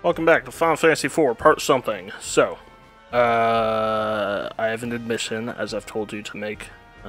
Welcome back to Final Fantasy IV, part something. So, I have an admission, as I've told you to make.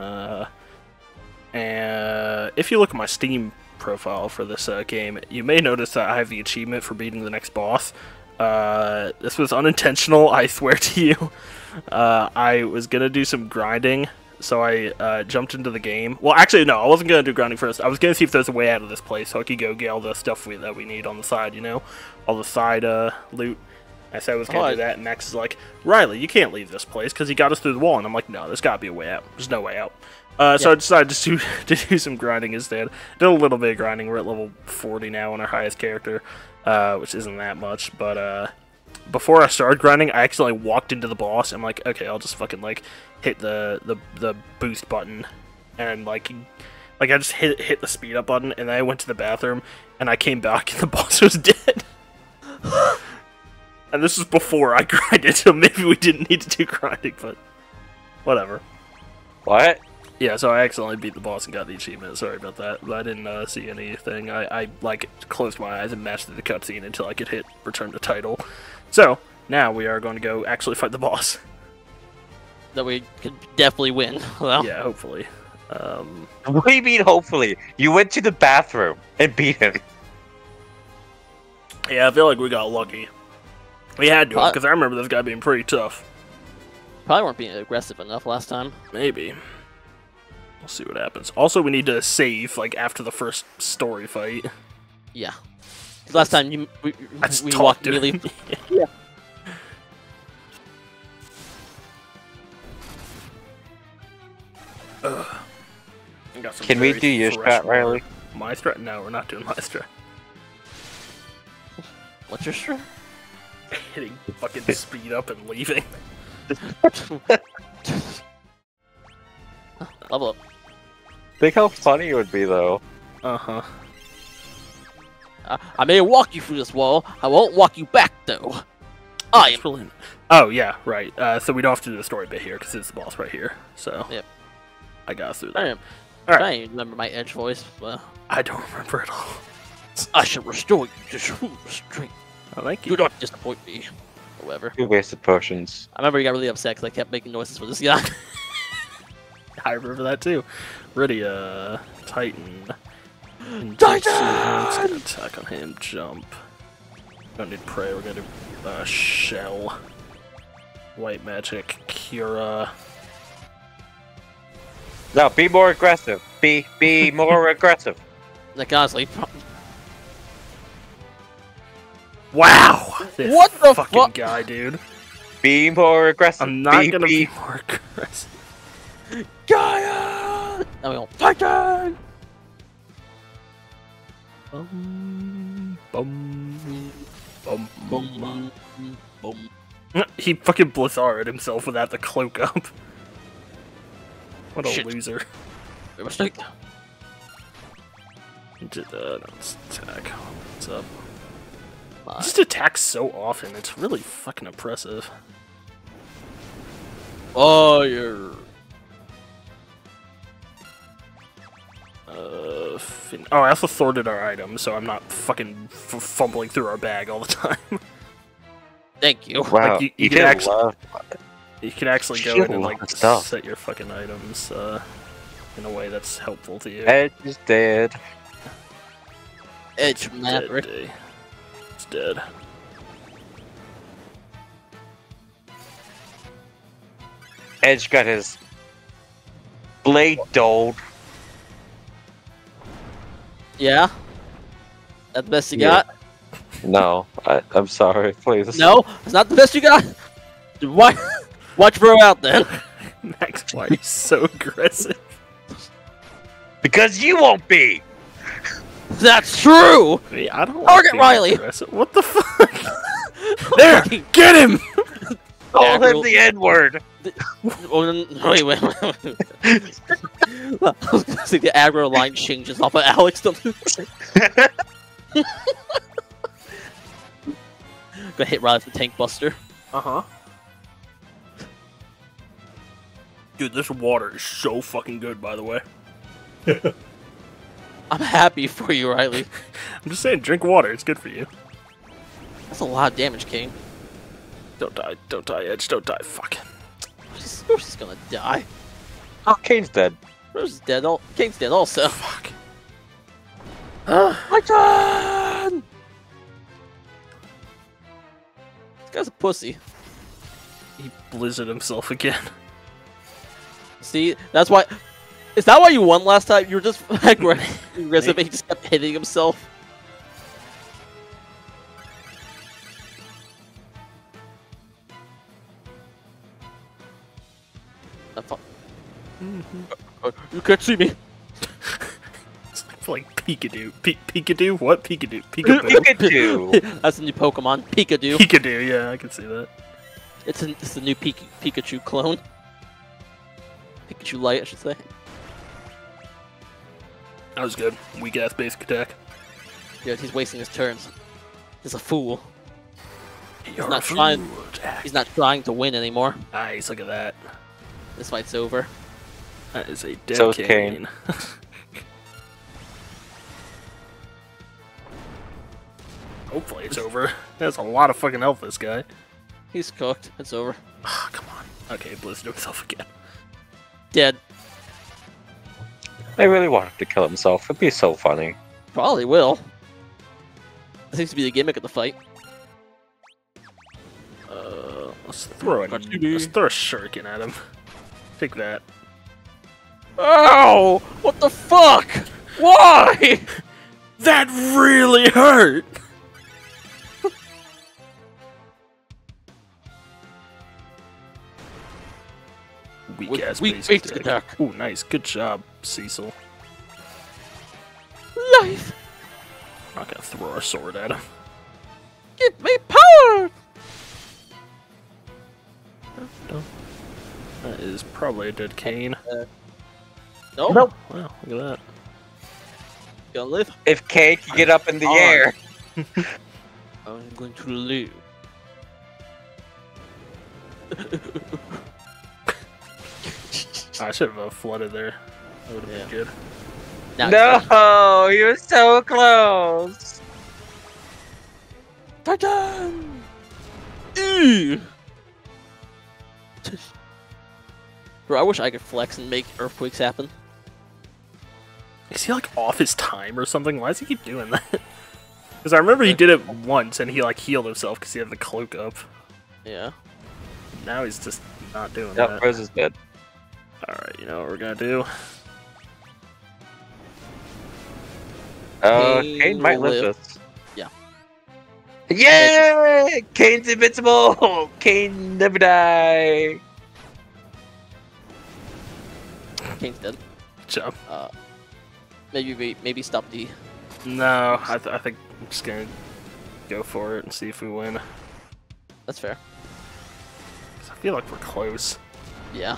And if you look at my Steam profile for this game, you may notice that I have the achievement for beating the next boss. This was unintentional, I swear to you. I was gonna do some grinding, so I jumped into the game. Well, actually, no, I wasn't gonna do grinding first. I was gonna see if there's a way out of this place, so I could go get all the stuff that we need on the side, you know? All the side loot. I said I was gonna do that, and Max is like, Riley, you can't leave this place, because he got us through the wall. And I'm like, no, there's gotta be a way out. There's no way out. So I decided to do some grinding instead. Did a little bit of grinding. We're at level 40 now on our highest character, which isn't that much, but before I started grinding, I accidentally walked into the boss. I'm like, okay, I'll just fucking like hit the boost button, and like I just hit the speed up button, and then I went to the bathroom, and I came back, and the boss was dead. And this was before I grinded, so maybe we didn't need to do grinding, but whatever. What? Yeah, so I accidentally beat the boss and got the achievement. Sorry about that, but I didn't see anything. I like closed my eyes and matched through the cutscene until I could hit return to title. So now we are going to go actually fight the boss. That we could definitely win. Well, Yeah, hopefully. What do you mean, hopefully? You went to the bathroom and beat him. Yeah, I feel like we got lucky. We had to, because I remember this guy being pretty tough. probably weren't being aggressive enough last time. Maybe. We'll see what happens. Also, we need to save, like, after the first story fight. Yeah. Last time we walked immediately. Yeah. Can we do your strat, Riley? My strat? No, we're not doing my strat. What's your strat? Hitting fucking speed up and leaving. Level up. Think how funny it would be, though. Uh-huh. I may walk you through this wall. I won't walk you back, though. I am. Really... Oh, yeah, right. So we don't have to do the story bit here, because it's the boss right here. So, yep. I got us through I that. am. All right. I don't even remember my edge voice. But I don't remember at all. I shall restore you to true strength. Oh, thank Do you. not disappoint me. Or whatever. You wasted potions. I remember he got really upset because I kept making noises for this guy. I remember that too. Rydia, Titan. Titan! Attack on him, jump. Don't need pray, we're gonna do Shell. White magic, Cura. No, be more aggressive. Be more aggressive. Like honestly, Wow! This What the fucking fuck? guy, dude. Be more aggressive. I'm not gonna be more aggressive. Gaia! Now we go Titan! Bum, bum, bum, bum. Boom. He fucking Blizzard himself without the cloak up. What a Shit. loser. Mistake. Did let's attack. What's up? He just attacks so often, it's really fucking oppressive. Fire. Oh, I also sorted our items, so I'm not fucking fumbling through our bag all the time. Thank you. Wow, Like, you you can did actually- love. You can actually go Shit, in and a like lot of stuff. set your fucking items in a way that's helpful to you. Edge is dead. Edge Maverick. Dead. It's dead. Edge got his blade dulled. Yeah? That's the best you Yeah. got? No, I'm sorry, please. No? It's not the best you got? Why? Watch bro out then. Max, why are you so aggressive? Because you won't be! That's true! I don't Target being Riley! aggressive. What the fuck? There! Get him! Call him Aggro- the N-word! Oh, wait. I was gonna say the aggro line changes off of Alex. Gonna hit Riley with the Tank Buster. Uh-huh. Dude, this water is so fucking good, by the way. I'm happy for you, Riley. I'm just saying, drink water. It's good for you. That's a lot of damage, King. Don't die, Edge, don't die. Fuck. She's gonna die. Oh, Kane's dead. Rose is dead. Kane's dead also. Fuck. My turn! This guy's a pussy. He blizzarded himself again. See, that's why. Is that why you won last time? You were just aggressive. He just kept hitting himself. You can't see me. It's like Pikachu. Pikachu? What? Pikachu. Peekaboo. Pikachu! That's the new Pokemon. Pikachu. Pikachu, yeah, I can see that. It's the new Pikachu clone. Pikachu Light, I should say. That was good. Weak ass basic attack. Yeah, he's wasting his turns. He's a fool. You're not trying. He's not trying to win anymore. Nice, look at that. This fight's over. That is a dead So is Kane. Hopefully it's over. That's a lot of fucking health, this guy. He's cooked. It's over. Ah, come on. Okay, blizzard himself again. Dead. I really want him to kill himself. It'd be so funny. Probably will. That seems to be the gimmick of the fight. Let's throw a shuriken at him. Take that. Ow! What the fuck? Why? That really hurt! Weak ass basic attack. Ooh, nice. Good job, Cecil. Life! I'm not gonna throw our sword at him. Give me power! No. That is probably a dead Kane. No? Nope. Wow, look at that. Gonna live? If Kane can get up in the air. I'm going to live. I should have flooded there. That would have been good. Now No, he was so close. Titan! Ew! Bro, I wish I could flex and make earthquakes happen. Is he like off his time or something? Why does he keep doing that? Because I remember he did it once and he like healed himself because he had the cloak up. Yeah. Now he's just not doing Yep, that. Rose is dead. Alright, you know what we're gonna do? Kane might will live live. this. Yeah. Yeah! Kane's invincible! Kane never die! Kane's dead. Good job. Maybe stop the. No, I think I'm just gonna go for it and see if we win. That's fair. 'Cause I feel like we're close. Yeah.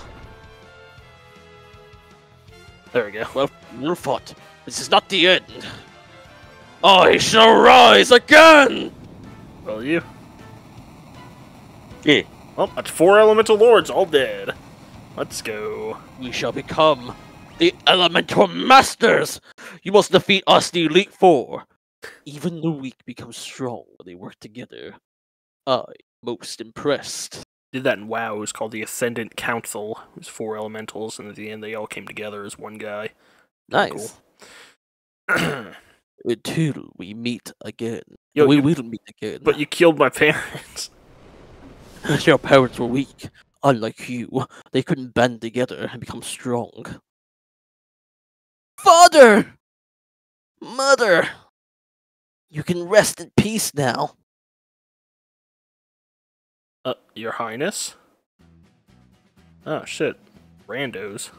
There we go. Well, you fought. This is not the end. I shall rise again! Will you? Yeah. Well, that's 4 elemental lords all dead. Let's go. We shall become the Elemental Masters! You must defeat us, the Elite Four. Even the weak become strong when they work together. I'm most impressed. Did that in WoW. It was called the Ascendant Council. It was 4 elementals, and at the end they all came together as one guy. Nice. Cool. Until we meet again. Yo, we you- will meet again. But you killed my parents. Your parents were weak. Unlike you, they couldn't band together and become strong. Father! Mother! You can rest in peace now. Your Highness? Oh, shit. Randos.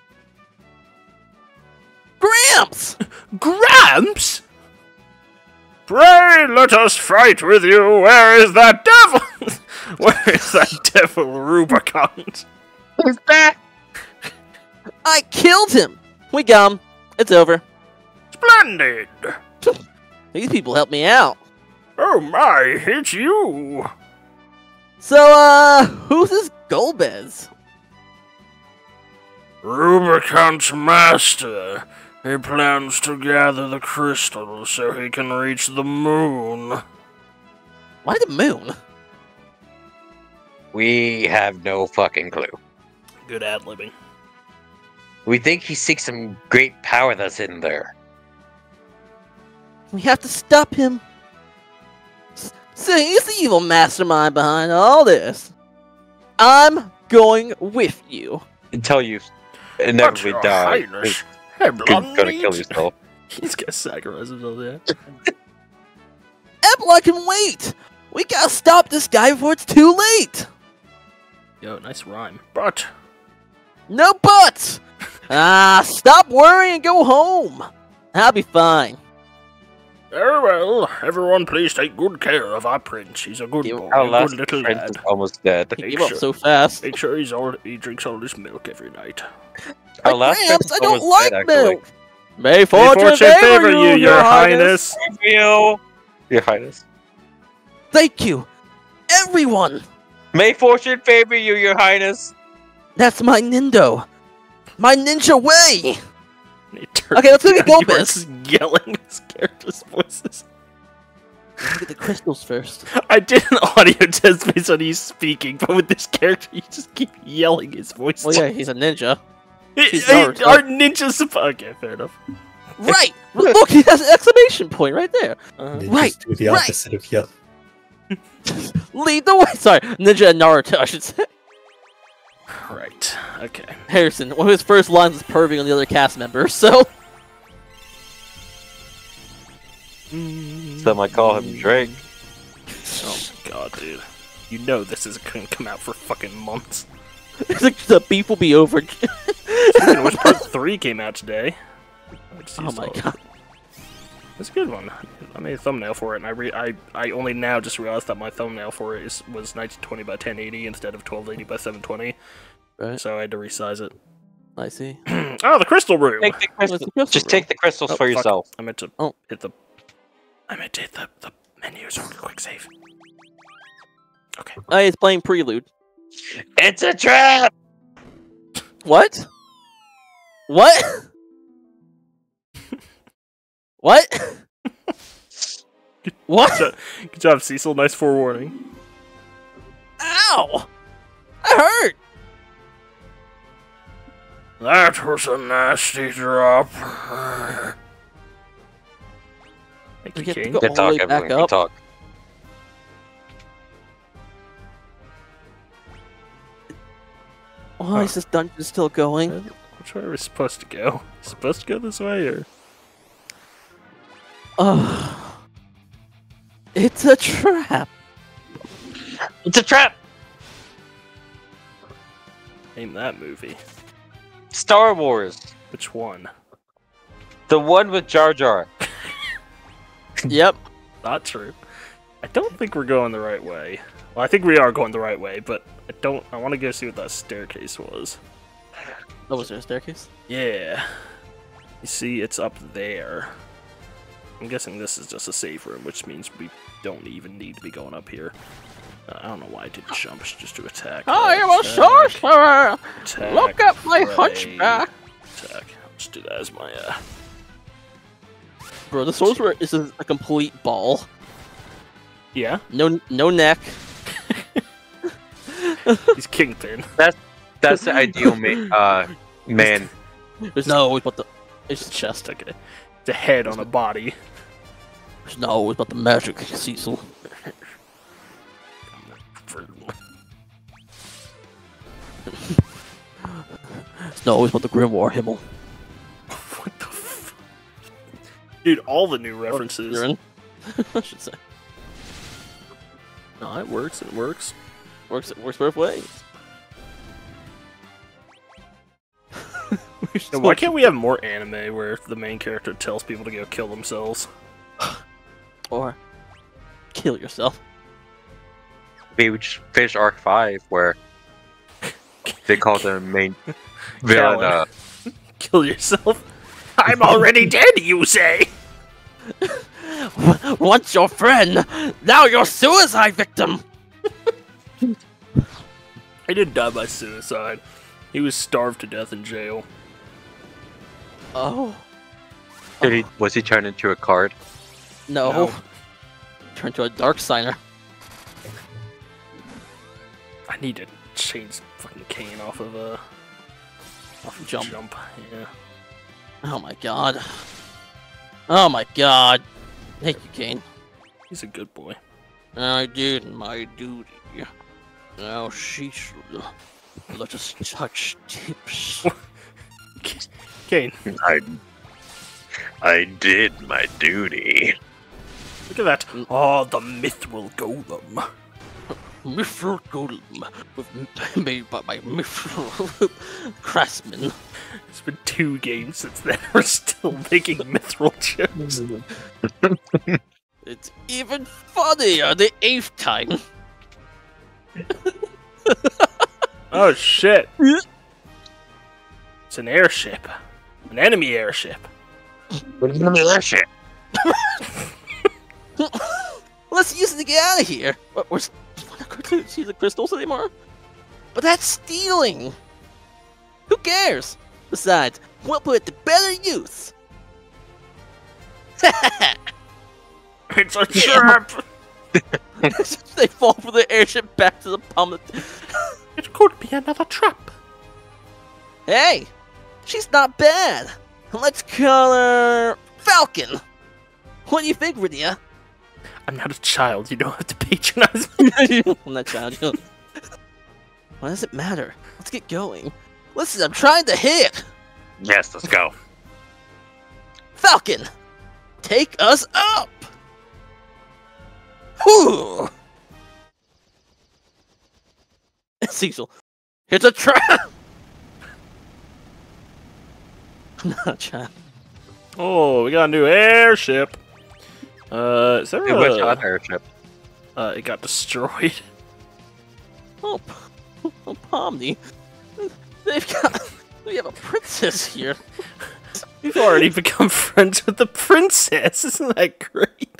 Gramps! Gramps? Pray let us fight with you. Where is that devil? Where is that devil Rubicon? He's back! I killed him! We got him. It's over. Splendid. These people helped me out. Oh my, it's you. So, who's this Golbez? Rubicon's master. He plans to gather the crystals so he can reach the moon. Why the moon? We have no fucking clue. Good ad-libbing. We think he seeks some great power that's in there. We have to stop him. See, he's the evil mastermind behind all this. I'm going with you. Until you But inevitably your die. Highness, You're gonna kill yourself. He's gonna sacrifice himself there. Epilon can wait. We gotta stop this guy before it's too late. Yo, nice rhyme. But No buts. Stop worrying and go home. I'll be fine. very well. Everyone, please take good care of our prince. He's a good You- boy, Our a last good little friend lad. is almost dead. He Make gave up sure- so fast. Make sure he drinks all this milk every night. Our Like, last friend Gramps, is I don't almost like dead, actually. milk. May May fortune favor you, Your Highness. Your Highness. Thank you, everyone. May fortune favor you, Your Highness. That's my Nindo. My ninja way. He turns Okay, let's look at down, he Gomez. starts yelling his character's voices. Look at the crystals first. I did an audio test based on he's speaking, but with this character, you just keep yelling his voice. Well, yeah, he's a ninja. She's Our Naruto. ninjas. Okay, fair enough. Right. Look, he has an exclamation point right there. Uh-huh. Right, Just do the right. opposite of yell. Lead the way. Sorry, Ninja and Naruto, I should say. Right. Okay. Harrison, one of his first lines was perving on the other cast members, so... Some might call him Drake. Oh my god, dude. You know this isn't gonna come out for fucking months. It's like the beef will be over. Speaking of which, part 3 came out today. Oh my god. It's a good one. I made a thumbnail for it, and I only now just realized that my thumbnail for it was 1920 by 1080 instead of 1280 by 720. Right. So I had to resize it. I see. Oh, the crystal room! Take the What's crystals. the crystal Just room? take the crystals Oh, for fuck. yourself. I meant to Oh. hit the. I meant to hit the menu, so quick save. Okay. Oh, he's playing Prelude. It's a trap! What? What? What? What? Good job, Cecil. Nice forewarning. Ow! I hurt! That was a nasty drop. Thank We you, have to King. go- Good all the talk, way back everyone. Good up. talk. Why is this dungeon still going? Which way are we supposed to go? Supposed to go this way, or? Oh. It's a trap. It's a trap! Name that movie. Star Wars. Which one? The one with Jar Jar. Yep. Not true. I don't think we're going the right way. Well, I think we are going the right way, but I want to go see what that staircase was. Oh, was there a staircase? Yeah. You see, it's up there. I'm guessing this is just a save room, which means we don't even need to be going up here. I don't know why I did jump just to attack. I am a Attack, sorcerer! attack, Look at my pray, hunchback! Attack. I'll just do that as my, Bro, the sorcerer is a complete ball. Yeah, No neck. he's Kingpin. That's the ideal man. There's no but the it's just chest. Okay. It's a head on a body. There's no always about the magic, Cecil. It's not always about the Grimoire Himmel. What the f... Dude, all the new references. You're in? I should say. No, it works, it works. Works both ways. Now, why can't we have more anime where the main character tells people to go kill themselves? Or kill yourself. Maybe we just finish Arc 5 where they call the main villain, Callan. Kill yourself? I'm already dead, you say? Once your friend, now you're suicide victim. He didn't die by suicide. He was starved to death in jail. Oh was he turned into a card? no. No. Turn to a dark signer. I need to change fucking Kane off of Jump. Yeah. Oh my god. Oh my god. Thank you, Kane. He's a good boy. I did my duty. Now she should let us touch tips. Kane, I did my duty. look at that. Oh, the Mithril Golem. Mithril Golem made by my Mithril craftsman. It's been 2 games since then. We're still making Mithril jokes. It's even funnier the 8th time. Oh shit. It's an airship. An enemy airship. Shit. Let's use it to get out of here. We're not going to see the crystals anymore. But that's stealing. Who cares? Besides, we'll put it to better use. It's a trap! They fall from the airship back to the palm. It could be another trap. Hey, she's not bad. Let's call her Falcon. What do you think, Rydia? I'm not a child. You don't have to patronize me. I'm not child. Why does it matter? Let's get going. Listen, I'm trying to hit. Yes, let's go. Falcon, take us up. Whew. Cecil, it's a trap. I'm not a child. Oh, we got a new airship. Is there It was an airship. It got destroyed. Oh, Pomni. We have a princess here. We've already become friends with the princess. Isn't that great?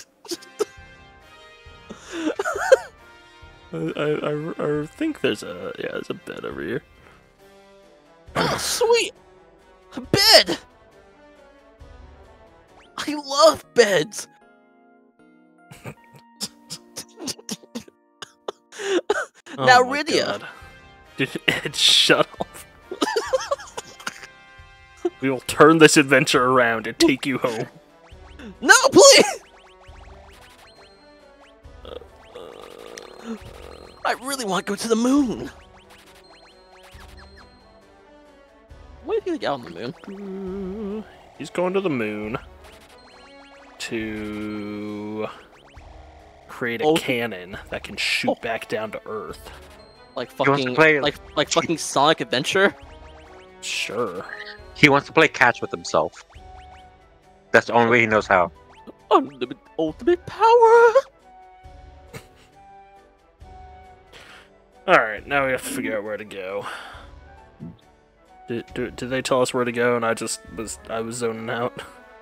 I think there's a bed over here. Oh, sweet! A bed! I love beds! Now, my Rydia. God. Did it shut off? We will turn this adventure around and take you home. No, please! I really want to go to the moon. What do you think out on the moon? He's going to the moon to create a cannon that can shoot back down to Earth. Like wants to fucking, play- like fucking Sonic Adventure. Sure. He wants to play catch with himself. That's the only way he knows how. Unlimited ultimate power. Alright, now we have to figure out where to go. Did they tell us where to go and I was zoning out?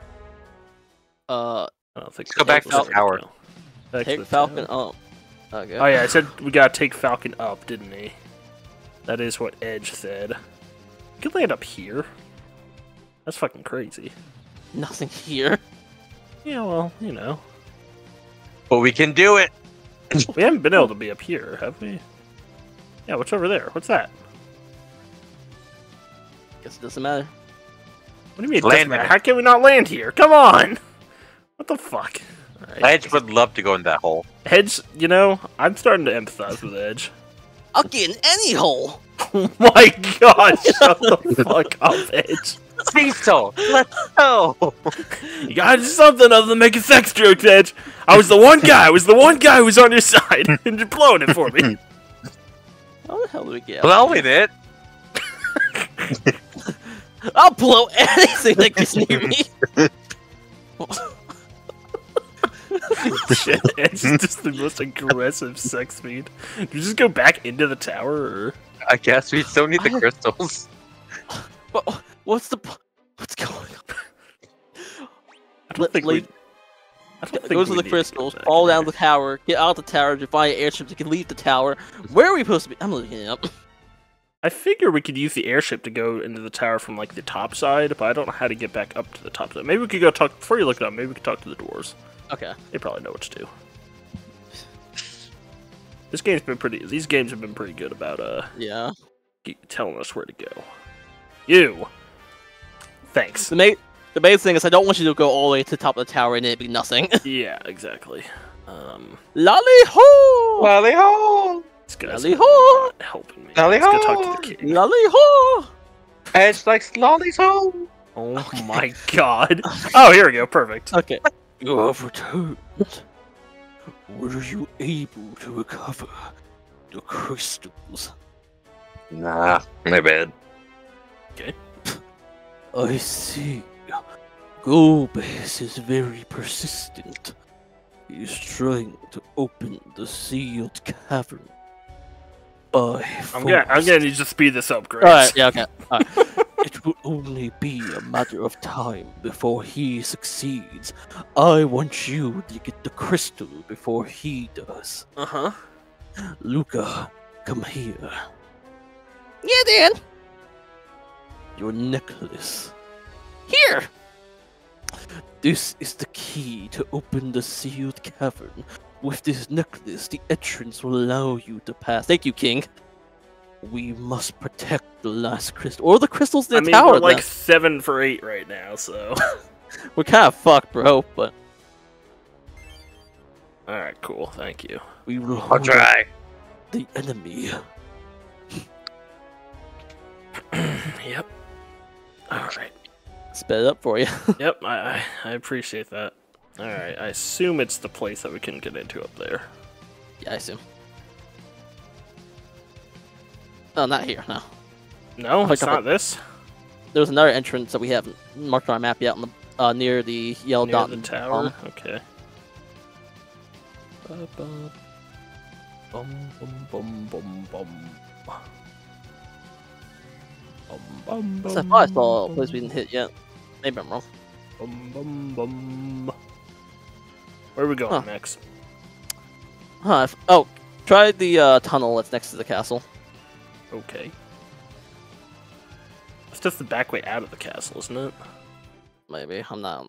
I don't think Let's go back to the tower. Take Falcon up. Okay. Oh yeah, I said we gotta take Falcon up, didn't he? That is what Edge said. You could land up here. That's fucking crazy. Nothing here. Yeah, well, you know. But we can do it! We haven't been able to be up here, have we? Yeah, what's over there? What's that? Guess it doesn't matter. What do you mean? It Land doesn't matter? there. How can we not land here? Come on! What the fuck? Alright. Edge would love to go in that hole. Edge, you know, I'm starting to empathize with Edge. I'll get in any hole. Oh my god, shut the fuck up, Edge. Cecil, let's go! You gotta do something other than making sex jokes, Edge. I was the one guy who was on your side, and you're blowing it for me. How the hell do we get out? Blowing it? I'll blow anything that gets near me. Shit, Edge is just the most aggressive sex fiend. Do you just go back into the tower, or? I guess we still need the crystals. What's going on? I don't think we... I don't think Go to we the need crystals, go back fall there. down the tower, get out the tower, defy airships that can leave the tower. Where are we supposed to be? I'm looking it up. I figure we could use the airship to go into the tower from, like, the top side, but I don't know how to get back up to the top side. Maybe we could go talk... Before you look it up, maybe we could talk to the dwarves. Okay. They probably know what to do. This game's been pretty. These games have been pretty good about Yeah. telling us where to go. You. Thanks. The main thing is I don't want you to go all the way to the top of the tower and it be nothing. Yeah, exactly. Lolly ho! Lolly ho! This guy's Lolly ho! not helping me. Lolly Let's go ho! talk to the king. Lolly ho! It's like Lolly's home. Oh my god. Oh, here we go. Perfect. Okay. You have returned. Were you able to recover the crystals? Nah, my bad. I see. Golbez is very persistent. He is trying to open the sealed cavern. I'm gonna need to speed this up, Grace. Alright, yeah, okay. Alright. It will only be a matter of time before he succeeds. I want you to get the crystal before he does. Uh-huh. Luca, come here. Yeah, Dan. Your necklace. Here! This is the key to open the sealed cavern. With this necklace, the entrance will allow you to pass. Thank you, King. We must protect the last crystal. Or the crystals in the tower, we're like then. 7 for 8 right now, so... We're kind of fucked, bro, but... Alright, cool. Thank you. We will I'll hold try. the enemy. Yep. Alright. Sped it up for you. Yep, I appreciate that. Alright, I assume it's the place that we can get into up there. Yeah, I assume. Oh, not here, no. No, it's Like not this? There's another entrance that we haven't marked on our map yet, on the near the yellow Near dot. the tower? Okay. Bum, bum, bum, bum, bum. I thought I saw a place we didn't hit yet. Maybe I'm wrong. Bum, bum, bum. Where are we going Huh. next? Huh. Oh, try the tunnel that's next to the castle. Okay. It's just the back way out of the castle, isn't it? Maybe. I'm not.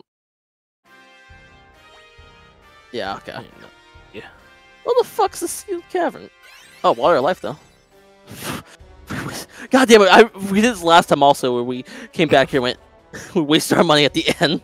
Yeah, okay. Yeah. What the fuck's the sealed cavern? Oh, water of life, though. God damn it. We did this last time also, where we came back here and went, we wasted our money at the end.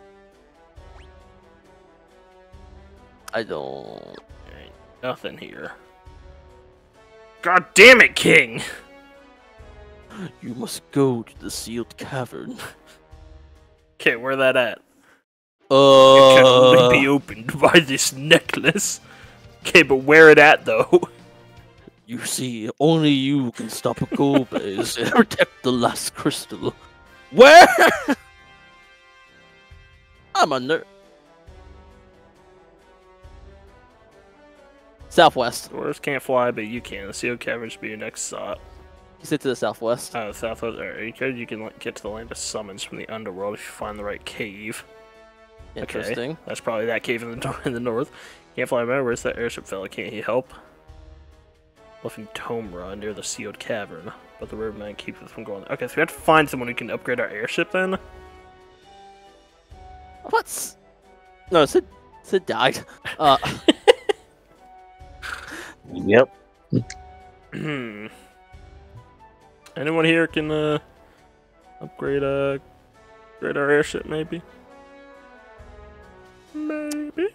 I don't... There ain't nothing here. God damn it, King! You must go to the sealed cavern. Okay, where that at? It can only be Uh, opened by this necklace. Okay, but where it at, though? you see, only you can stop a Golbez and protect the last crystal. Where? I'm a nerd. Southwest. Dwarves can't fly, but you can. The sealed cavern should be your next stop. You sit to the southwest. Southwest. Alright, you can get to the land of summons from the underworld if you find the right cave. Interesting. Okay, that's probably that cave in the north. Can't fly, remember, where's that airship fella? Can't he help? Left in Tomra near the sealed cavern, but the riverman keeps us from going there. Okay, so we have to find someone who can upgrade our airship then? What's... No, Sid died. Yep. Hmm. Anyone here can upgrade our airship maybe? Maybe.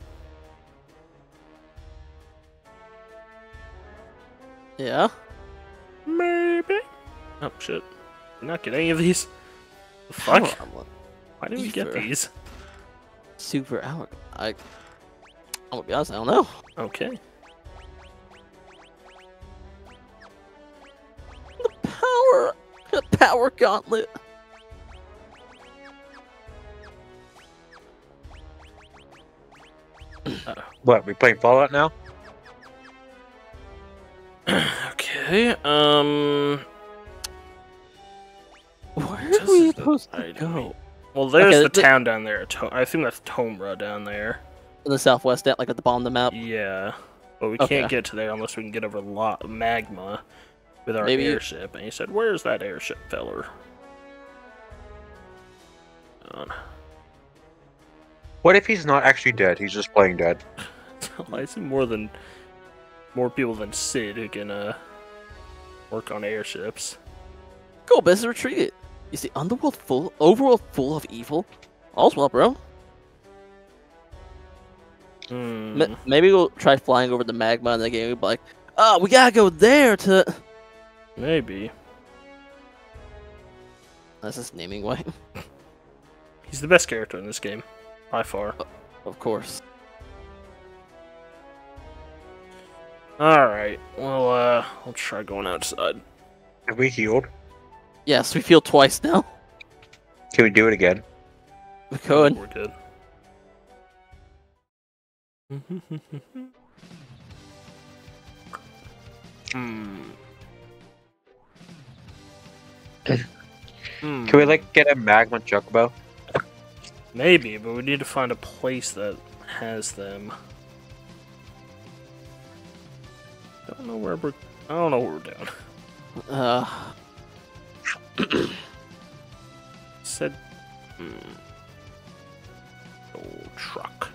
Yeah? Maybe. Oh shit. Did not get any of these. The fuck? Power armlet. Why didn't we get Ether. these? Super hour. I'm gonna be honest, I don't know. Okay. The power gauntlet. What, we playing Fallout now? Okay, Where This are we is the supposed to item. go? well, there's Okay, the the- town down there. I assume that's Tomra down there. In the southwest, like at the bottom of the map. Yeah, but we Okay. can't get to there unless we can get over magma with our Maybe- airship. And he said, "Where's that airship, feller?" What if he's not actually dead? He's just playing dead. I see more than more people than Sid who can work on airships. Golbez is retreated. Is the overworld full of evil? All's well, bro. Maybe we'll try flying over the magma in the game. We'll be like, oh, we gotta go there to. Maybe. That's his naming way. He's the best character in this game, by far. Of course. Alright, well, I'll try going outside. Have we healed? Yes, we feel twice now. Can we do it again? We could. We're good. Can we like get a magma chocobo? Maybe, but we need to find a place that has them. I don't know where we're doing. Said old truck.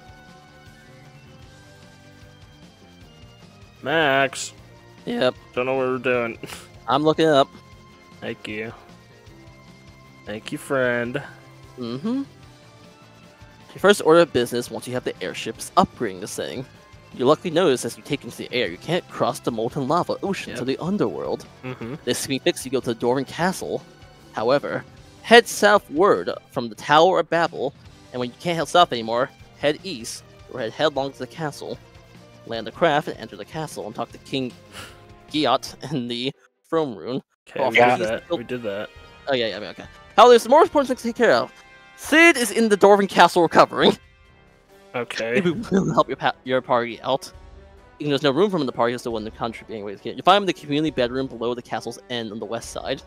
Max, Yep. don't know what we're doing. I'm looking up. Thank you. Thank you, friend. Mm-hmm. Your first order of business once you have the airships upgrading this thing. You luckily notice as you take into the air, you can't cross the molten lava ocean to the underworld. This can be fixed if you go to the Dwarven Castle. However, head southward from the Tower of Babel, and when you can't head south anymore, head east, or head headlong to the castle. Land the craft and enter the castle and talk to King Giot in the throne room. Okay, Oh, we yeah. did that. We did that. Oh yeah, I mean, okay. However, there's some more important things to take care of. Sid is in the Dwarven Castle recovering. Okay. Maybe we'll help your party out. Even though there's no room for him in the party, he's still in the country being raised. You find him in the community bedroom below the castle's end on the west side.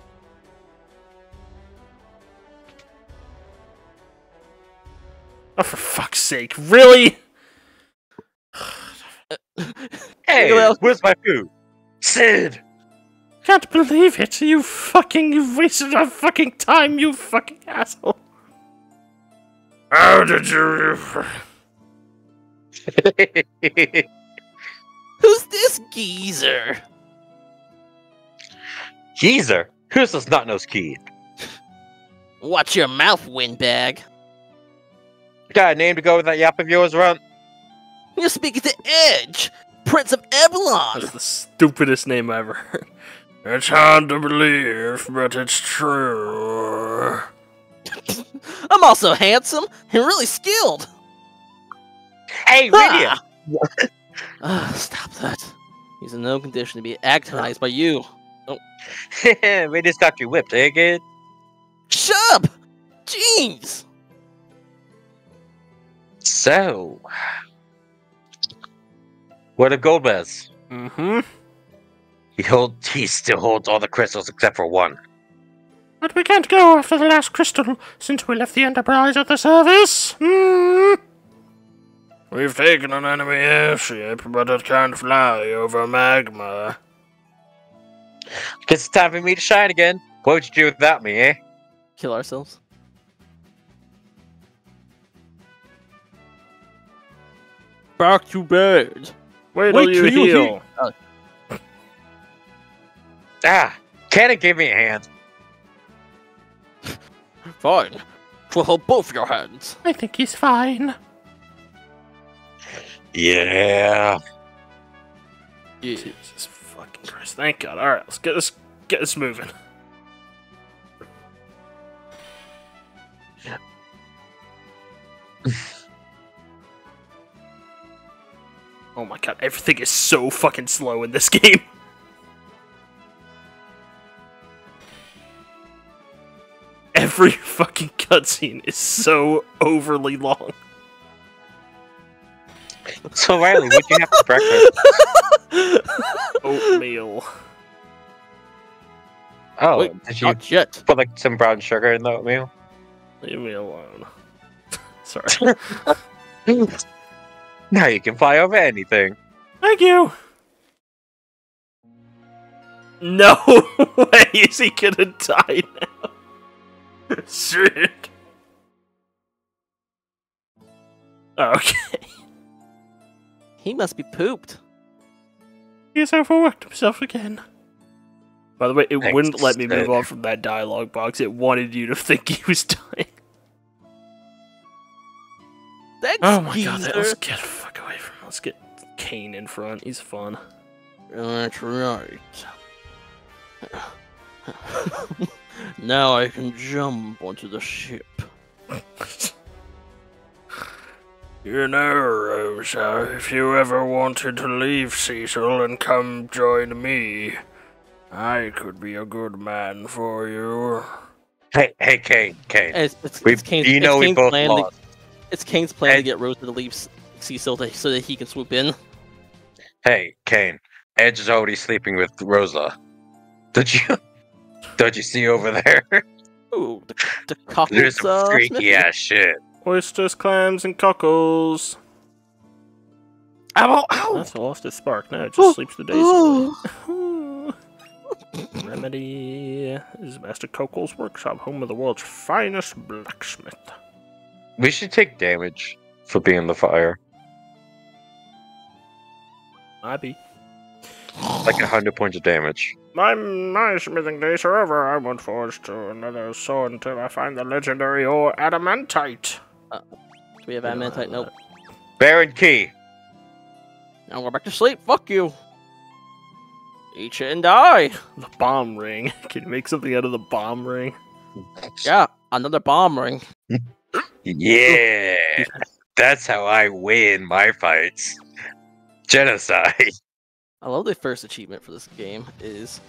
Oh, for fuck's sake! Really? Hey, where's my food? Sid! Can't believe it! You wasted our fucking time, you fucking asshole! How did you... Who's this geezer? Geezer? Who does not know ski? Watch your mouth, windbag. Got a name to go with that yap of yours, Runt? You're speaking to Edge, Prince of Ebelon. That's the stupidest name I ever heard. It's hard to believe, but it's true. I'm also handsome and really skilled. Hey, Lydia! Stop that. He's in no condition to be agonized by you. We just got you whipped, eh, kid? Shut up! Jeez! So... what a Golbez? He still holds all the crystals except for one. But we can't go after the last crystal, since we left the Enterprise at the service. We've taken an enemy airship, but it can't fly over magma. Guess it's time for me to shine again. What would you do without me, eh? Kill ourselves. Back to bed. Wait till you heal. Ah! Cannon gave me a hand. Fine. We'll hold both your hands. I think he's fine. Yeah. Jesus fucking Christ! Thank God. All right, let's get this moving. Oh my God! Everything is so fucking slow in this game. Every fucking cutscene is so overly long. So Riley, what'd you have for breakfast? Oatmeal. Oh, Wait, did you not yet. put like some brown sugar in the oatmeal? Leave me alone. Sorry. Now you can fly over anything. Thank you. No way is he gonna die now. Shit. Okay. He must be pooped. He's overworked himself again. By the way, it Thanks, wouldn't let me Sid. move on from that dialogue box. It wanted you to think he was dying. Thanks, Oh my god, geezer. let's get the fuck away from him. Let's get Kane in front. He's fun. That's right. Now I can jump onto the ship. You know, Rosa, if you ever wanted to leave Cecil and come join me, I could be a good man for you. Hey, Kane. It's We, Kane's, you know it's we Kane's both plan lost. It's Kane's plan to Ed- get Rosa to leave Cecil so that he can swoop in. Hey, Kane. Edge is already sleeping with Rosa. Don't you see over there? Ooh, the cockles, There's some freaky Smithy. ass shit. Oysters, clams, and cockles. Ow, ow. That's lost its spark. Now it just sleeps the days Ooh. away. Remedy is Master Cockle's workshop, home of the world's finest blacksmith. We should take damage for being in the fire. Might be. Like 100 points of damage. My smithing days are over. I won't forge to another sword until I find the legendary ore adamantite. Do we have adamantite? Nope. Baron Key. Now go back to sleep. Fuck you. Eat it and die. The bomb ring. Can you make something out of the bomb ring? Yeah, another bomb ring. Yeah. That's how I win my fights. Genocide. I love the first achievement for this game is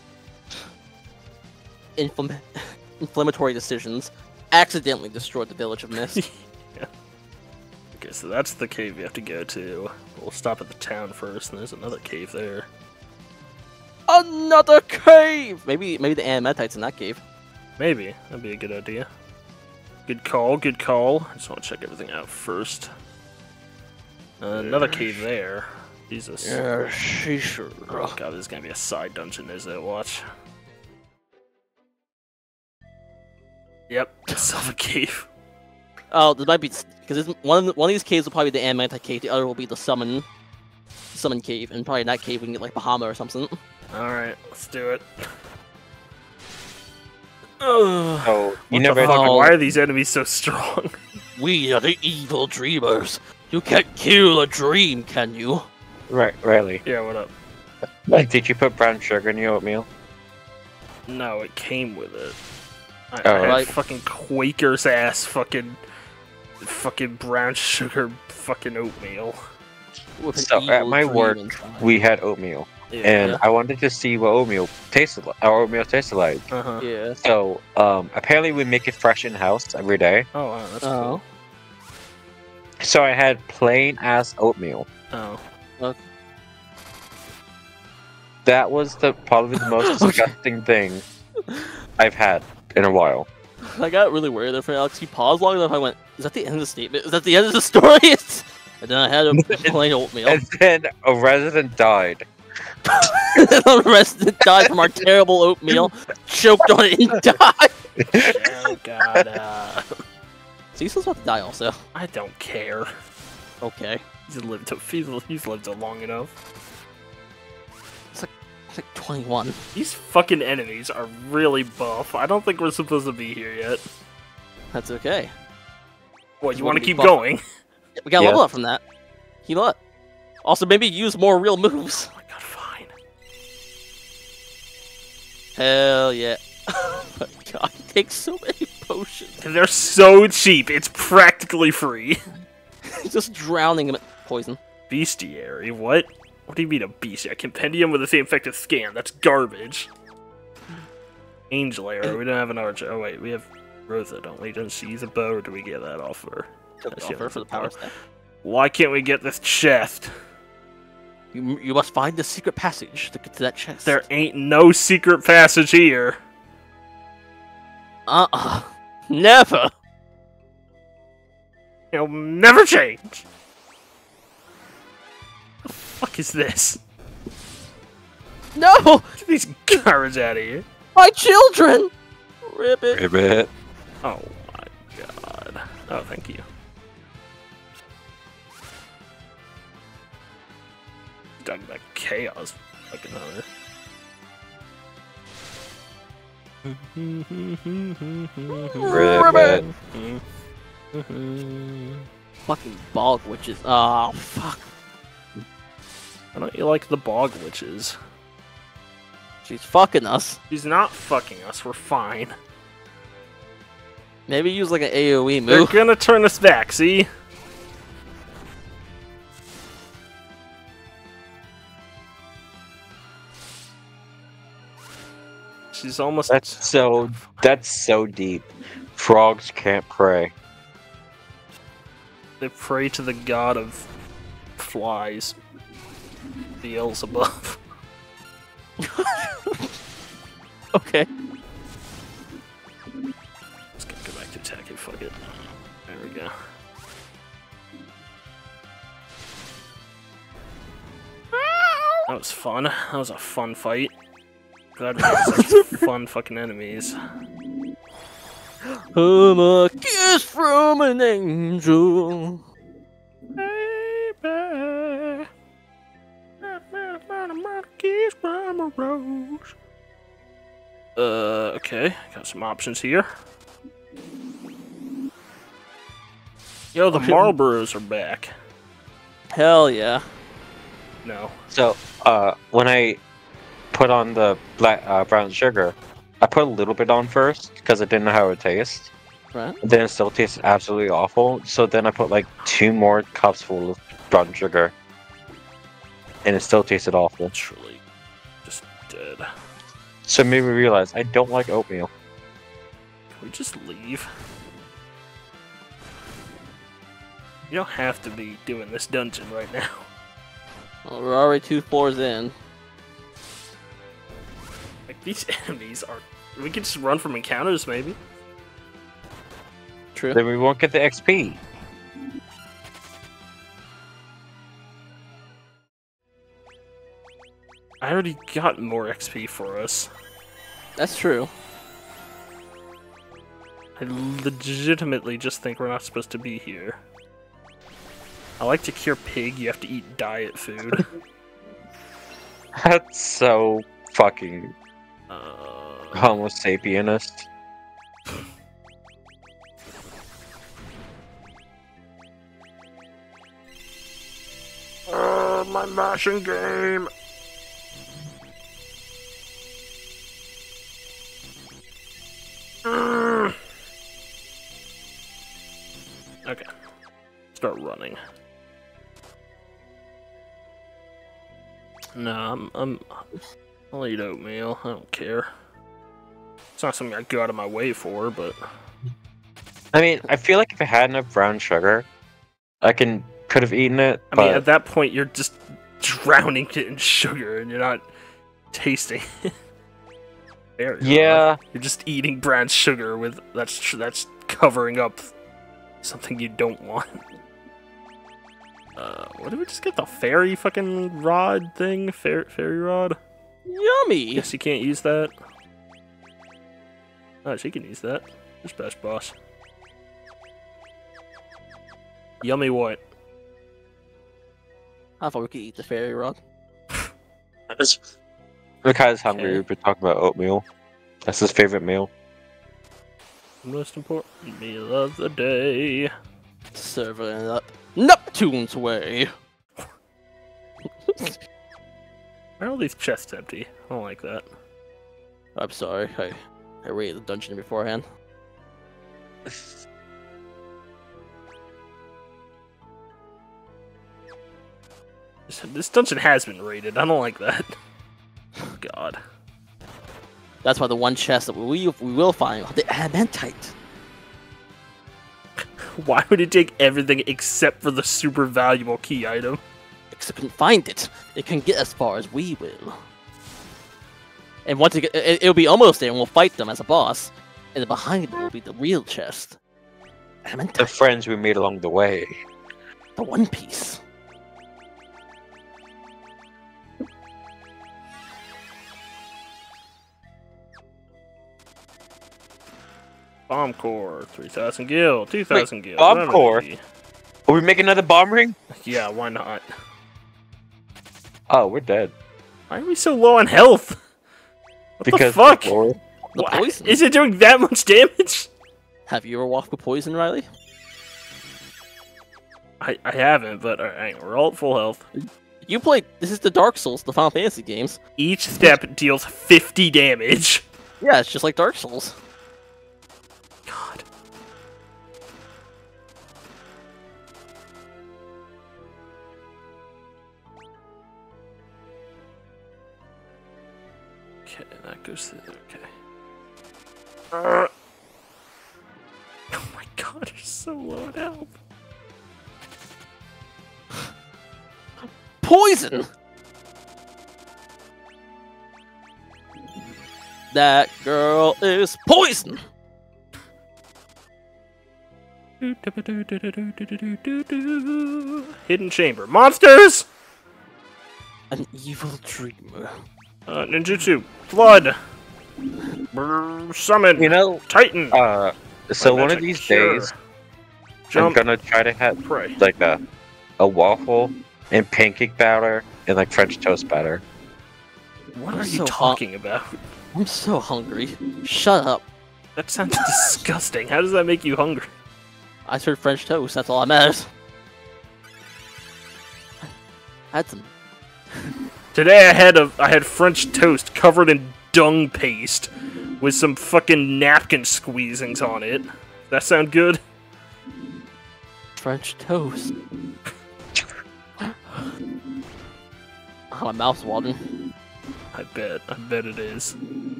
inflammatory decisions accidentally destroyed the village of Mist. Yeah. Okay, so that's the cave you have to go to. We'll stop at the town first, and there's another cave there. Another cave. Maybe the adamantite's in that cave. Maybe. That'd be a good idea. Good call, good call. I just want to check everything out first. Another cave there. Jesus. Yeah, sure. Oh god, this is gonna be a side dungeon, is it? Watch. Yep, it's a cave. Oh, this might be because one of these caves will probably be the adamantite cave. The other will be the summon cave, and probably in that cave we can get like Bahama or something. Alright, let's do it. Ugh. Oh, What you the never fuck? Oh. Why are these enemies so strong? We are the evil dreamers. You can't kill a dream, can you? Right, Riley. Yeah, what up? Did you put brown sugar in your oatmeal? No, it came with it. I Oh, had right. fucking Quaker's ass fucking brown sugar fucking oatmeal. With an So, at evil my dream work, inside. We had oatmeal, Yeah. and I wanted to see what oatmeal tasted like. Our oatmeal tasted like. Uh-huh. Yeah. So, apparently we make it fresh in house every day. Oh wow, that's Oh. cool. So I had plain ass oatmeal. Oh. That was probably the most disgusting thing I've had in a while. I got really worried there for Alex. He paused long enough. I went, "Is that the end of the statement? Is that the end of the story?" And then I had a plain oatmeal. And then a resident died. The resident died from our terrible oatmeal, choked on it and died. Oh god, Cecil's about to die also. I don't care. Okay. He's lived long enough. It's like 21. These fucking enemies are really buff. I don't think we're supposed to be here yet. That's okay. What, you We're want to gonna be keep buff. going? We got Yeah. level up from that. Heal up. Also, maybe use more real moves. Oh my god, fine. Hell yeah. Oh my god, he takes so many potions. And they're so cheap, it's practically free. Just drowning him in poison. Bestiary? What? What do you mean a bestiary? A compendium with the same effect as scan. That's garbage. Angel arrow. We don't have an archer. Oh wait, we have Rosa, don't we? Doesn't she use a bow, or do we get that off her? Took That's off her for the power staff. Why can't we get this chest? You must find the secret passage to get to that chest. There ain't no secret passage here. Never. It'll never change. The fuck is this? No! Get these garbage out of here. My children! Rip it. Ribbit. Oh my god. Oh, thank you. Talking about chaos. Fucking hunter. Ribbit. Fucking bog witches. Oh, fuck. Why don't you like the bog witches? She's fucking us. She's not fucking us, we're fine. Maybe use like an AoE They're move. gonna turn us back, see? She's almost... That's so deep. Frogs can't pray. They pray to the god of flies. Beelzebub. Okay. Let's go back to attacking, fuck it. There we go. That was fun. That was a fun fight. Glad we had such fun fucking enemies. A kiss from an angel. Baby, kiss from a rose. Okay, got some options here. Yo, the Marlboros are back. Hell yeah. No. So, when I put on the brown sugar, I put a little bit on first because I didn't know how it would taste. Right. And then it still tasted absolutely awful. So then I put like 2 more cups full of brown sugar, and it still tasted awful. Literally just dead. So it made me realize I don't like oatmeal. Can we just leave? You don't have to be doing this dungeon right now. Well, we're already 2 floors in. Like, these enemies are... We could just run from encounters, maybe. True. Then we won't get the XP. I already got more XP for us. That's true. I legitimately just think we're not supposed to be here. I like to cure pig, you have to eat diet food. That's so fucking Homo sapienist. My mashing game! Okay. Start running. No, I'll eat oatmeal. I don't care. It's not something I go out of my way for, but I mean, I feel like if I had enough brown sugar, I could have eaten it. I mean, at that point, you're just drowning it in sugar, and you're not tasting it. There you yeah, are. You're just eating brown sugar with that's covering up something you don't want. What did we just get? The fairy fucking rod thing? Fairy rod? Yummy! Guess you can't use that. Oh, she can use that. Just best boss. Yummy what? I thought we could eat the fairy rod. Mikai's hungry. Okay. We've been talking about oatmeal. That's his favorite meal. Most important meal of the day. Serving it up Neptune's way. Why are all these chests empty? I don't like that. I'm sorry, I raided the dungeon beforehand. This dungeon has been raided. I don't like that. Oh, God. That's why the one chest that we will find, the adamantite. Why would it take everything except for the super valuable key item? Except couldn't find it. It can get as far as we will. And once it'll be almost there, and we'll fight them as a boss. And then behind it will be the real chest. The Adamantite, friends we made along the way. the One Piece. Bomb core, 3,000 gil, 2,000 gil. bomb whatever core? it be. Are we making another bomb ring? Yeah, why not? Oh, we're dead. Why are we so low on health? What Because the fuck? The Why- poison. Is it doing that much damage? Have you ever walked with poison, Riley? I haven't, but alright, we're all at full health. You played. This is the Dark Souls, the Final Fantasy games. Each step deals 50 damage. Yeah, it's just like Dark Souls. God. Okay, that goes through. Okay. Oh my god, you're so low on health. Poison! That girl is poison! Hidden chamber. Monsters! An evil dreamer. Ninjutsu. Flood. Summon. You know, Titan. so one Magic of these cure. days, Jump. I'm gonna try to have Pray. like a waffle and pancake batter and like French toast batter. What I'm are you so talking about? I'm so hungry. Shut up. That sounds disgusting. How does that make you hungry? I heard French toast, that's all that matters. I had some. Today I had French toast covered in dung paste with some fucking napkin squeezings on it. That sound good? French toast. Oh, my mouth's watering. I bet it is.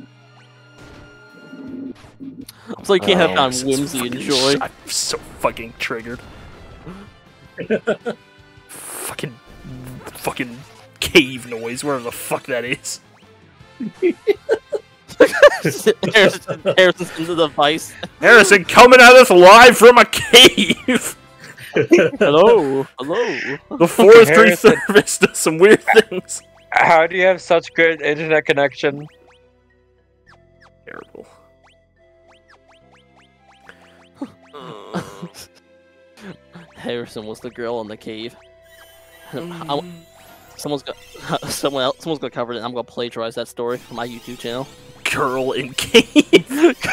So you can't have on This is whimsy and fucking joy. I'm so fucking triggered. fucking cave noise, wherever the fuck that is. Harrison's into the vice. Harrison coming at us live from a cave! Hello, hello. The forestry Harrison. service does some weird things. How do you have such good internet connection? Terrible. Harrison was the girl in the cave. Someone's gonna cover it. And I'm gonna plagiarize that story for my YouTube channel. Girl in cave.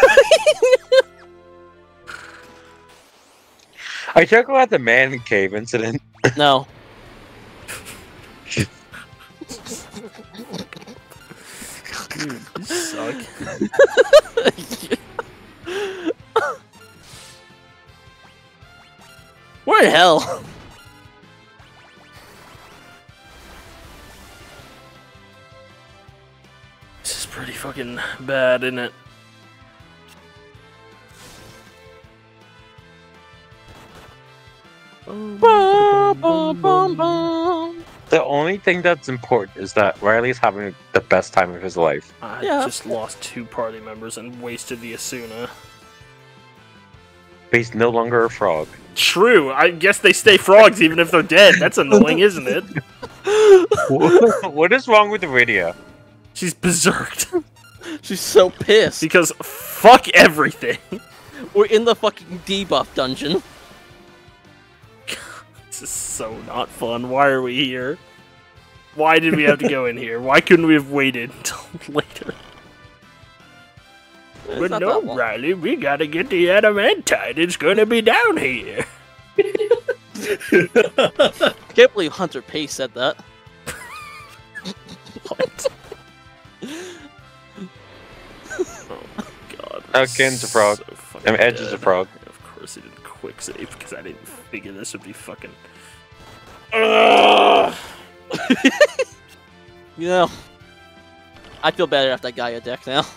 Are you talking about the man cave incident? No, Dude, you suck. where in hell? This is pretty fucking bad, isn't it? The only thing that's important is that Riley's having the best time of his life. I Yeah. just lost 2 party members and wasted the Asuna. But he's no longer a frog. True, I guess they stay frogs even if they're dead. That's annoying, isn't it? What is wrong with the radio? She's berserked. She's so pissed. Because fuck everything. We're in the fucking debuff dungeon. This is so not fun. Why are we here? Why did we have to go in here? Why couldn't we have waited until later? It's But not no, that long. Riley, we gotta get the adamantite. It's gonna be down here. I can't believe Hunter Pace said that. What? Oh my god. Ken's a frog. So fucking And Edge is a dead. frog. Of course he didn't quick save because I didn't figure this would be fucking. Ugh! You know, I feel better after I got your deck now.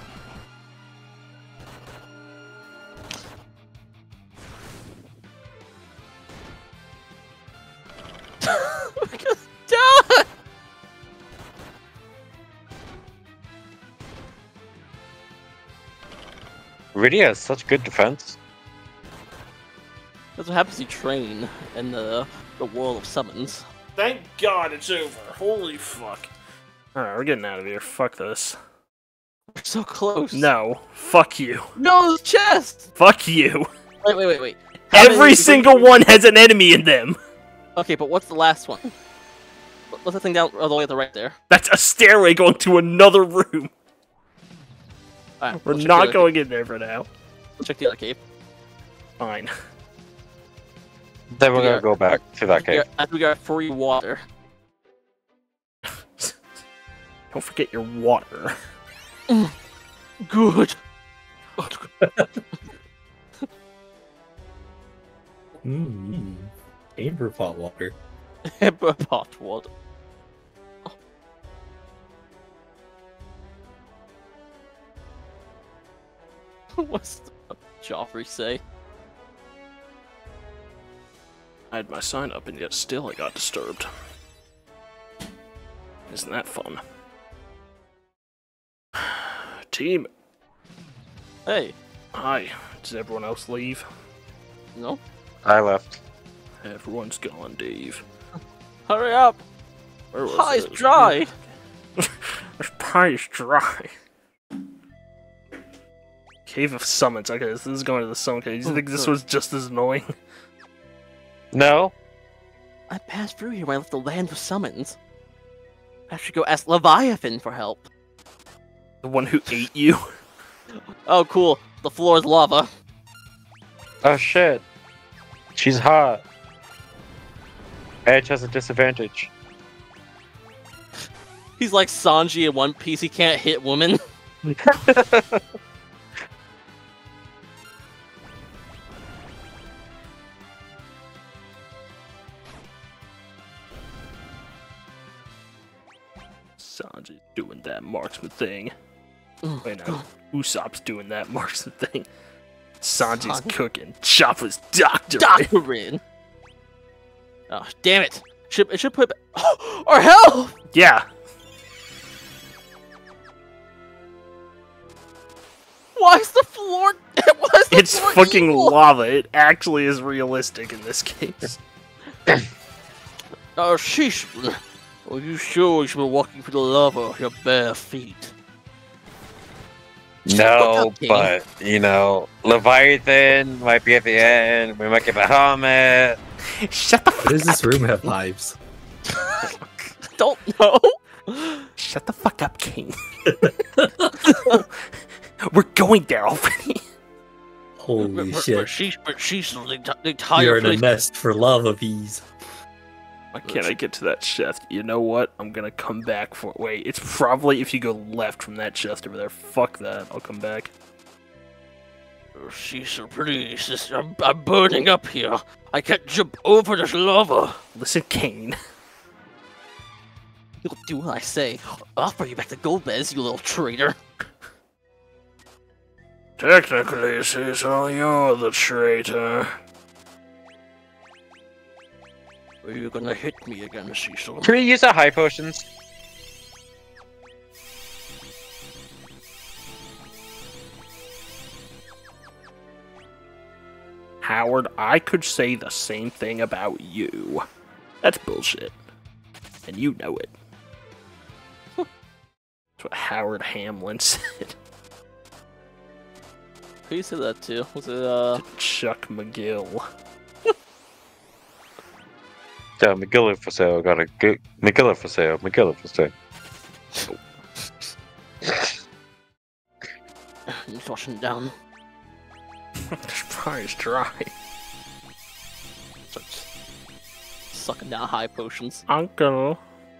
Die! Radio has such good defense. That's what happens if you train in the world of summons. Thank God it's over. Holy fuck. Alright, we're getting out of here. Fuck this. We're so close. No. Fuck you. No, chest! Fuck you. Wait. How Every many- single one has an enemy in them. Okay, but what's the last one? Let the thing down all the way to the right there. That's a stairway going to another room. Alright, We're we'll check the not other going in there for now. cave. We'll check the other cave. Fine. Then we're Yeah. gonna go back to that cave. After we got free water. Don't forget your water. Good. Amber pot water. Pot water. What's Joffrey say? I had my sign up and yet still I got disturbed. Isn't that fun? Team, Hey, hi. Did everyone else leave? no? I left. Everyone's gone, Dave. Hurry up! Where was Pie's it? dry! This pie is dry. Cave of Summons. Okay, this is going to the Summon Cave. Do you think this was just as annoying? No. I passed through here when I left the land of summons. I should go ask Leviathan for help. The one who ate you? Oh, cool. The floor is lava. Oh shit. She's hot. Edge has a disadvantage. He's like Sanji in One Piece. He can't hit women. Sanji's doing that marksman thing. Oh, Wait, no. God. Usopp's doing that marksman thing. Sanji's Sanji. cooking. Chopper's doctoring. Doctorin. Oh, damn it. It should put our health! Yeah. Why is the floor... Why is the It's floor fucking evil? lava. It actually is realistic in this case. Oh, sheesh. Are you sure you should be walking through the lava with your bare feet? No, Fuck up, but you know, Leviathan might be at the end. We might get the helmet. Shut the fuck Why does up. this room have hives? Don't know. Shut the fuck up, King. We're going there already. Holy shit. She's the You're entire in a place. nest for lava bees. Why can't I get to that chest? You know what? I'm gonna come back for. Wait, it's probably if you go left from that chest over there. Fuck that. I'll come back. She's so pretty, sister. I'm burning up here. I can't jump over this lava. Listen, Kane. You'll do what I say. I'll bring you back to Golbez, you little traitor. Technically, Cecil, you're the traitor. Are you gonna hit me again, Cecil? Can we use our high potions? Howard, I could say the same thing about you. That's bullshit. And you know it. That's what Howard Hamlin said. Who said that too? Was it, Chuck McGill. Yeah, McGillis for sale. Got a good McGillis for sale. McGillis for sale. I'm just washing down. This fire's dry. Starts sucking down high potions. Uncle.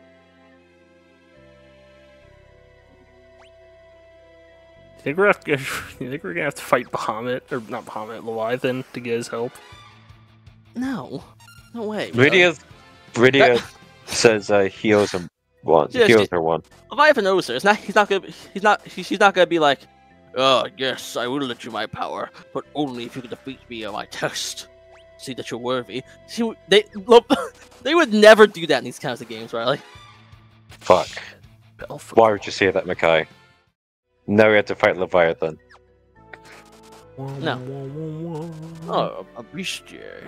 You think we're gonna have to fight Bahamut, or not Bahamut, Leviathan to get his help? No. No way. bro. Rydia says he owes him one. Yeah, he owes she- her one. Leviathan knows her. She's not gonna be like, oh, yes, I will let you my power, but only if you can defeat me on my test. See that you're worthy. They would never do that in these kinds of games, Riley. Fuck. Belfast. Why would you say that, Mackay? Now we have to fight Leviathan. No. Oh, a bestiary.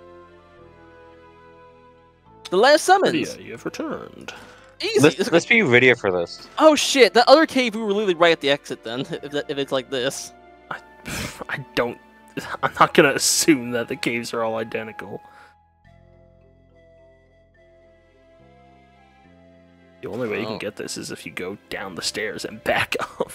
The last summons. Yeah, you have returned. Easy. Let's be Rydia for this. Oh shit! That other cave we were literally right at the exit. Then, if it's like this. I don't. I'm not gonna assume that the caves are all identical. The only way you can get this is if you go down the stairs and back up.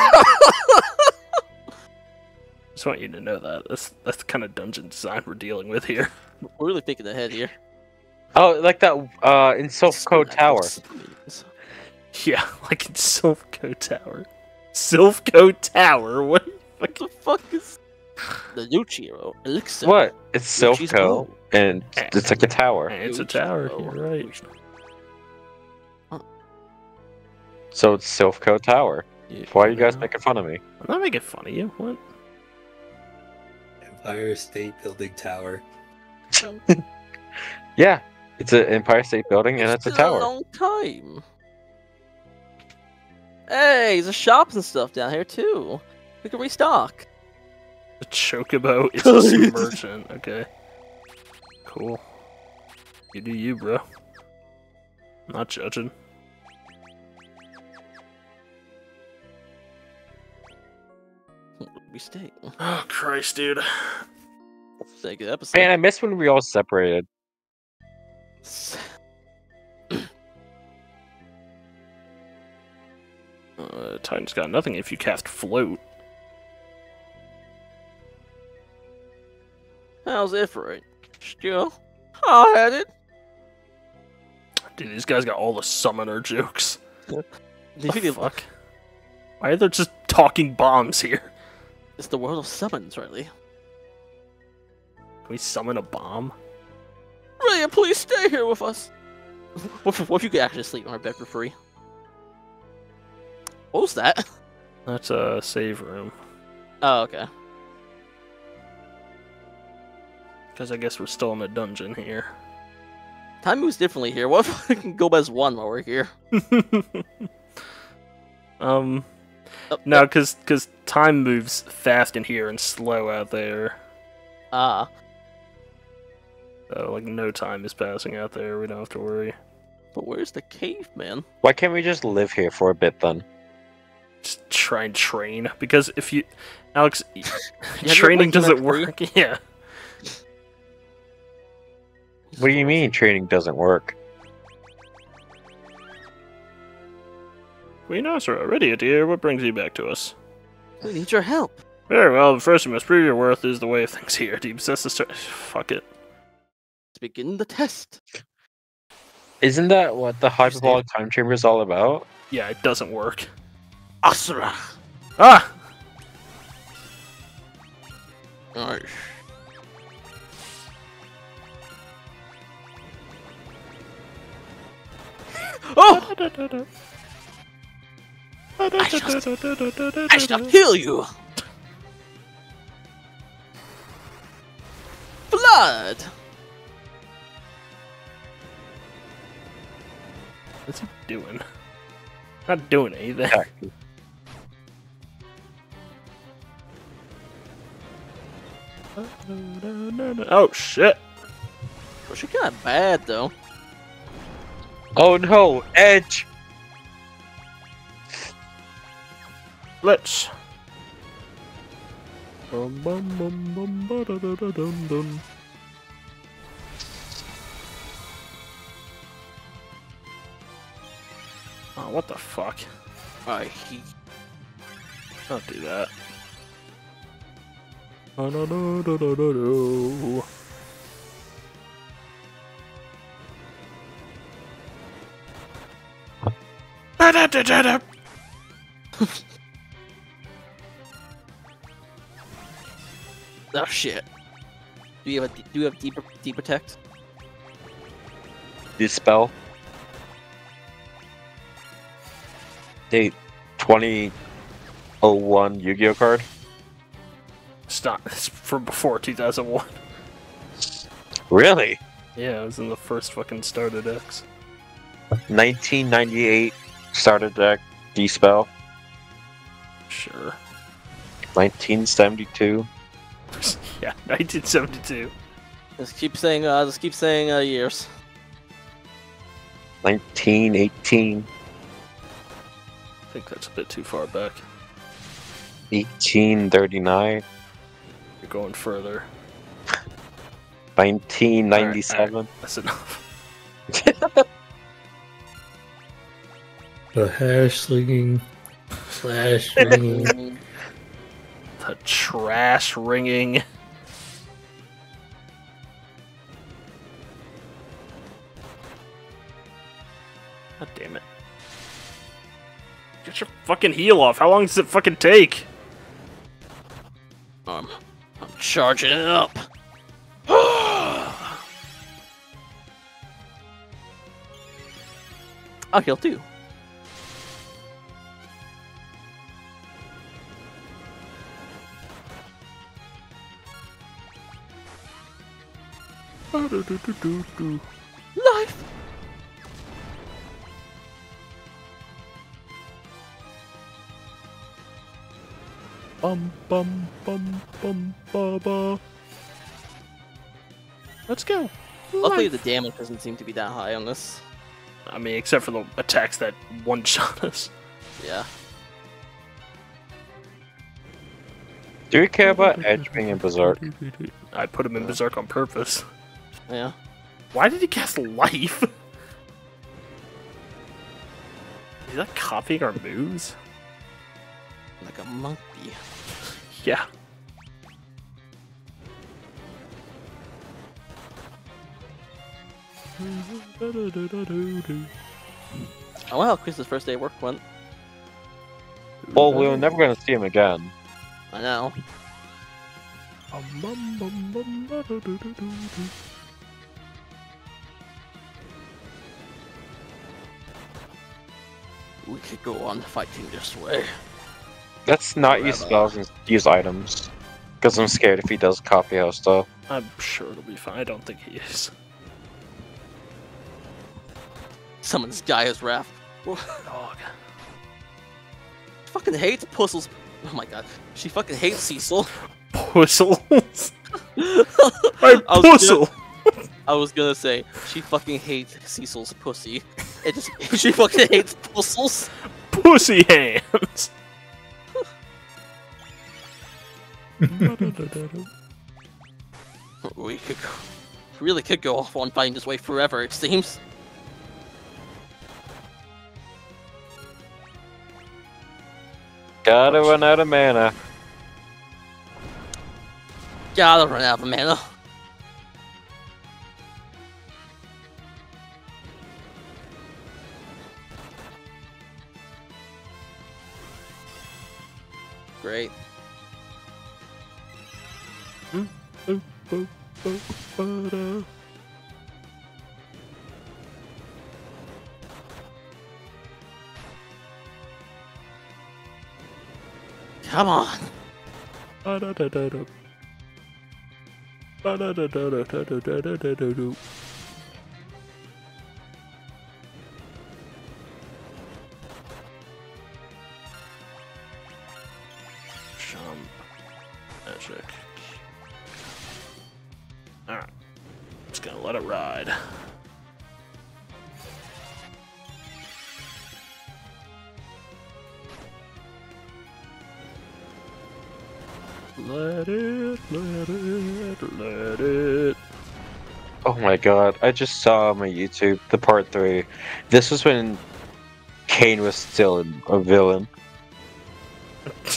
Just want you to know that. That's the kind of dungeon design we're dealing with here. We're really thinking ahead here. Oh, like that in Silphco Tower. Yeah, like in Silphco Tower. Silphco Tower? What? What the fuck is the Luchiro Elixir? What? It's Luchi's Silphco, Glow. and it's like a tower. It's a tower, Luchiro. you're right. So it's Silphco Tower. Yeah, Why are you guys making fun of me? I'm not making fun of you. What? Empire State Building Tower. Yeah, it's an Empire State Building, and it's a been tower. a long time. Hey, there's shops and stuff down here too. We can restock. The Chocobo is a submergent. Okay. Cool. You do you, bro. I'm not judging. We stay. Oh, Christ, dude. Say good episode. Man, I miss when we all separated. Titan's got nothing if you cast Float. How's it for it? Still hard-headed. Dude, these guys got all the summoner jokes. The The fuck? Why are there just talking bombs here? It's the world of summons, Riley. Can we summon a bomb? Riley, please stay here with us. What if you could actually sleep on our bed for free? What was that? That's a save room. Oh, okay. Because I guess we're still in a dungeon here. Time moves differently here. What if I can go as one while we're here? No, Oh, because time moves fast in here and slow out there. Ah. So, like, no time is passing out there. We don't have to worry. But where's the cave, man? Why can't we just live here for a bit then? Just try and train. Because if you... Alex, your training Pokemon doesn't free? work. Yeah. What do you mean training doesn't work? Queen Asura, already, dear. What brings you back to us? We need your help. Very well, but first you must prove your worth is the way of things here. Do you possess the Fuck it. Let's begin the test. Isn't that what the hyperbolic time chamber is all about? Yeah, it doesn't work. Asura. Ah! Alright. Oh! I shall kill you! Blood! What's he doing? Not doing anything. Oh shit! Well, she got bad though. Oh no, Edge! Let's. Bum, bum, bum, bum, ba-da-da-da-dum-dum. Oh, what the fuck? Alright, Don't do that. Oh, no, no, no, no, no, no. Da-da-da-da-da. oh shit. Do you have deep protect? Dispel. Date 2001 Yu-Gi-Oh card. Stop. It's from before 2001. Really? Yeah, it was in the first fucking starter decks. 1998 starter deck Dispel. Sure. 1972. Yeah, 1972. Just keep saying years. 1918. I think that's a bit too far back. 1839. You're going further. 1997. That's enough. The hair slinging, slash ringing. The trash ringing. God damn it. Get your fucking heal off. How long does it fucking take? I'm charging it up. I'll heal too. Life. Bum bum bum bum ba ba. Let's go. Luckily, Life. the damage doesn't seem to be that high on this. I mean, except for the attacks that one-shot us. Yeah. Do you care about Edge being in Berserk? I put him in Berserk on purpose. Yeah. Why did he cast Life? Is that copying our moves? Like a monkey. Yeah. Oh wow, Chris's first day of work went. Well, we were never going to see him again. I know. We could go on fighting this way. Let's not use spells and use items. Because I'm scared if he does copy our stuff. I'm sure it'll be fine. I don't think he is. Summons Gaia's Wrath. Dog. Fucking hates Puzzles. Oh my god. She fucking hates Cecil. Puzzles. I I was puzzle. I was gonna say, she fucking hates Cecil's pussy. It just, she fucking hates Puzzles. Pussy hands. We could go, really could go off on fighting this way forever, it seems. Gotta run out of mana. Gotta run out of mana. Great. Come on. Jump. Magic. Alright. Just gonna let it ride. Let it, let it, let it. Oh my god, I just saw on my YouTube the part 3. This was when Kane was still a villain. It's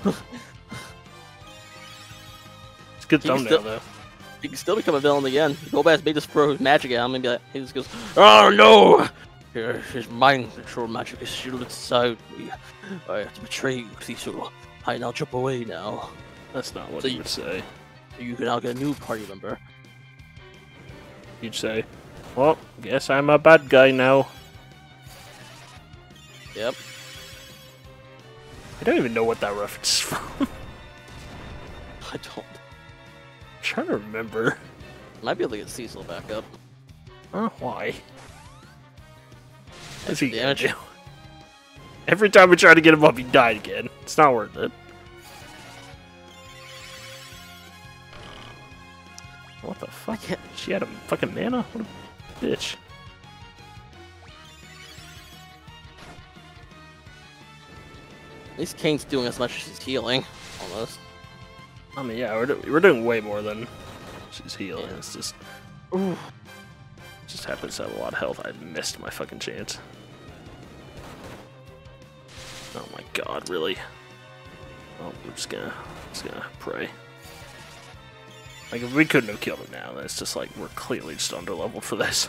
a good He thumbnail, still- though. He can still become a villain again. Golbaz may just throw his magic at him and be like, he just goes, "Oh no! His mind control magic is shielded inside me. I have to betray you, Cecil. I now jump away now. That's not what So he you- would say. You can now get a new party member." You'd say, well, guess I'm a bad guy now. Yep. I don't even know what that reference is from. I don't. I'm trying to remember. Might be able to get Cecil back up. Why? What's he gonna Damage. do? Every time we try to get him up, he died again. It's not worth it. What the fuck? can't- She had a fucking mana? What a bitch. At least Kane's doing as much as he's healing, almost. I mean, yeah, we're doing way more than she's healing. Yeah. It's just Ooh. happens to have a lot of health. I missed my fucking chance. Oh my god, really? Oh, we're just gonna pray. Like, if we couldn't have killed him now, then it's just like, we're clearly just underleveled for this.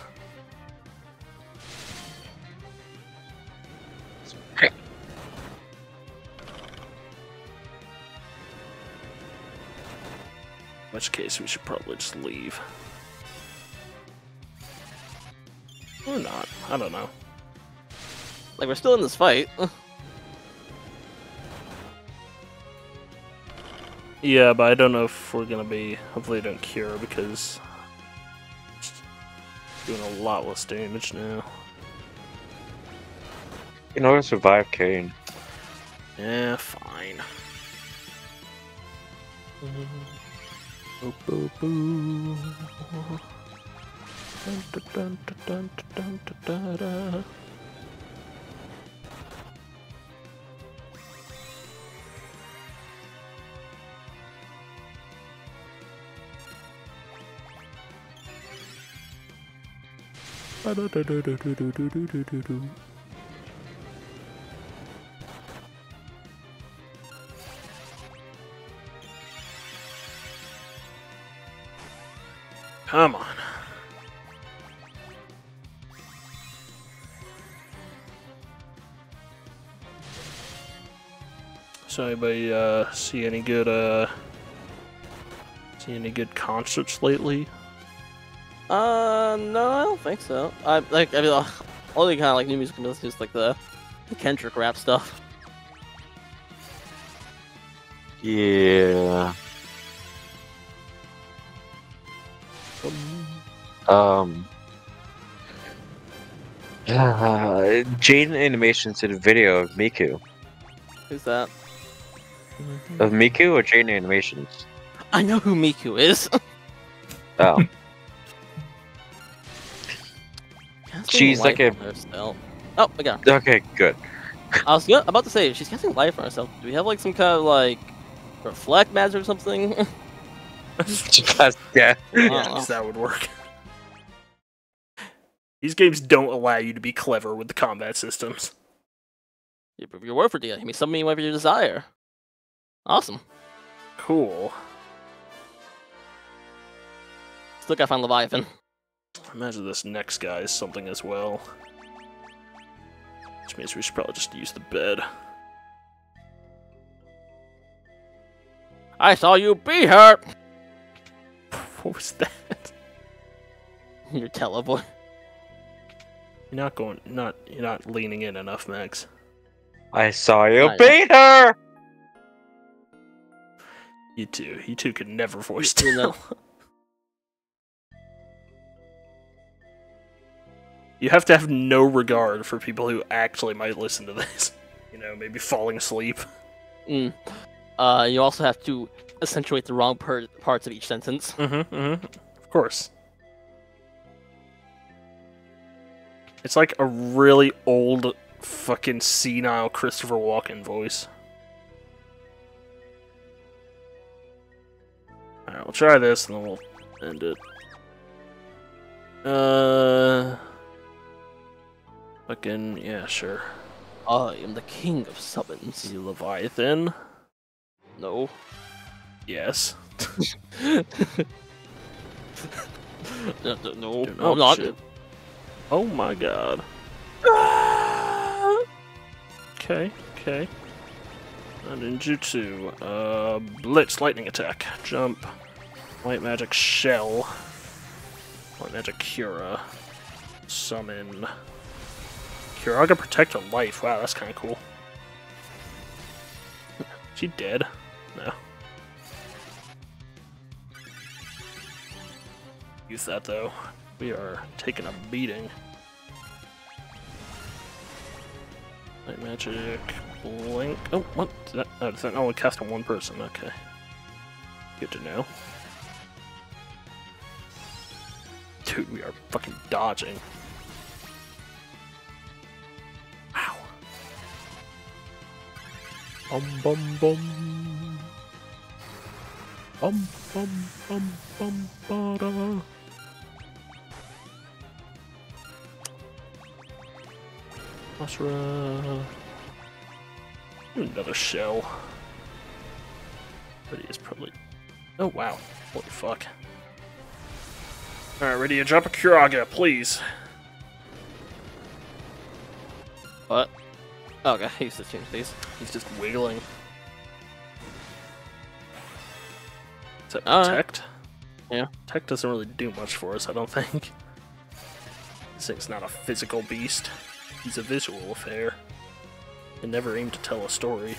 In which case, we should probably just leave. Or not. I don't know. Like, we're still in this fight. Yeah, but I don't know if we're gonna be. Hopefully, they don't cure because it's doing a lot less damage now. You know, to survive Kane. Yeah, fine. Boop, boop, boop. Dun, dun, dun, dun, dun, dun, dun, dun. Come on. So anybody see any good concerts lately? No, I don't think so. I mean, only kind of like new music is just like the Kendrick rap stuff. Yeah. Jaden Animations did a video of Miku. Who's that? Of Miku or Jaden Animations? I know who Miku is. Oh. Casting She's life like a- on herself. Oh, I got her. Okay, good. I was about to say, she's casting life on herself. Do we have like some kind of like reflect magic or something? Yeah. Yes, that would work. These games don't allow you to be clever with the combat systems. You prove your word for deal. You may summon me whenever you desire. Awesome. Cool. Still gotta find Leviathan. Imagine this next guy is something as well. Which means we should probably just use the bed. I saw you be her! What was that? Your televoice. You're not leaning in enough, Max. I saw you I know. beat her! You two could never voice You know. tell. You have to have no regard for people who actually might listen to this. You know, maybe falling asleep. You also have to accentuate the wrong parts of each sentence. Of course. It's like a really old, fucking senile Christopher Walken voice. Alright, we'll try this and then we'll end it. Fucking, yeah, sure. I am the king of summons. You Leviathan? No. Yes. No, Dude, I'm not. shit. Oh my god. Okay. Ninjutsu. Blitz, lightning attack. Jump. White magic shell. White magic Cura. Summon. Curaga protect her life. Wow, that's kinda cool. She dead? No. Use that though. We are taking a beating. Light magic, blink. Oh, what? Does that only cast on one person? Okay. Good to know. Dude, we are fucking dodging. Wow. Bum. Bada. Asura. Another shell. But he is probably. Oh wow! Holy fuck! All right, ready to drop a Kuraga, please. What? Oh, okay, he used to change these. He's just wiggling. Is that Alright. protect? Yeah. Protect doesn't really do much for us, I don't think. This thing's not a physical beast. He's a visual affair. It never aimed to tell a story.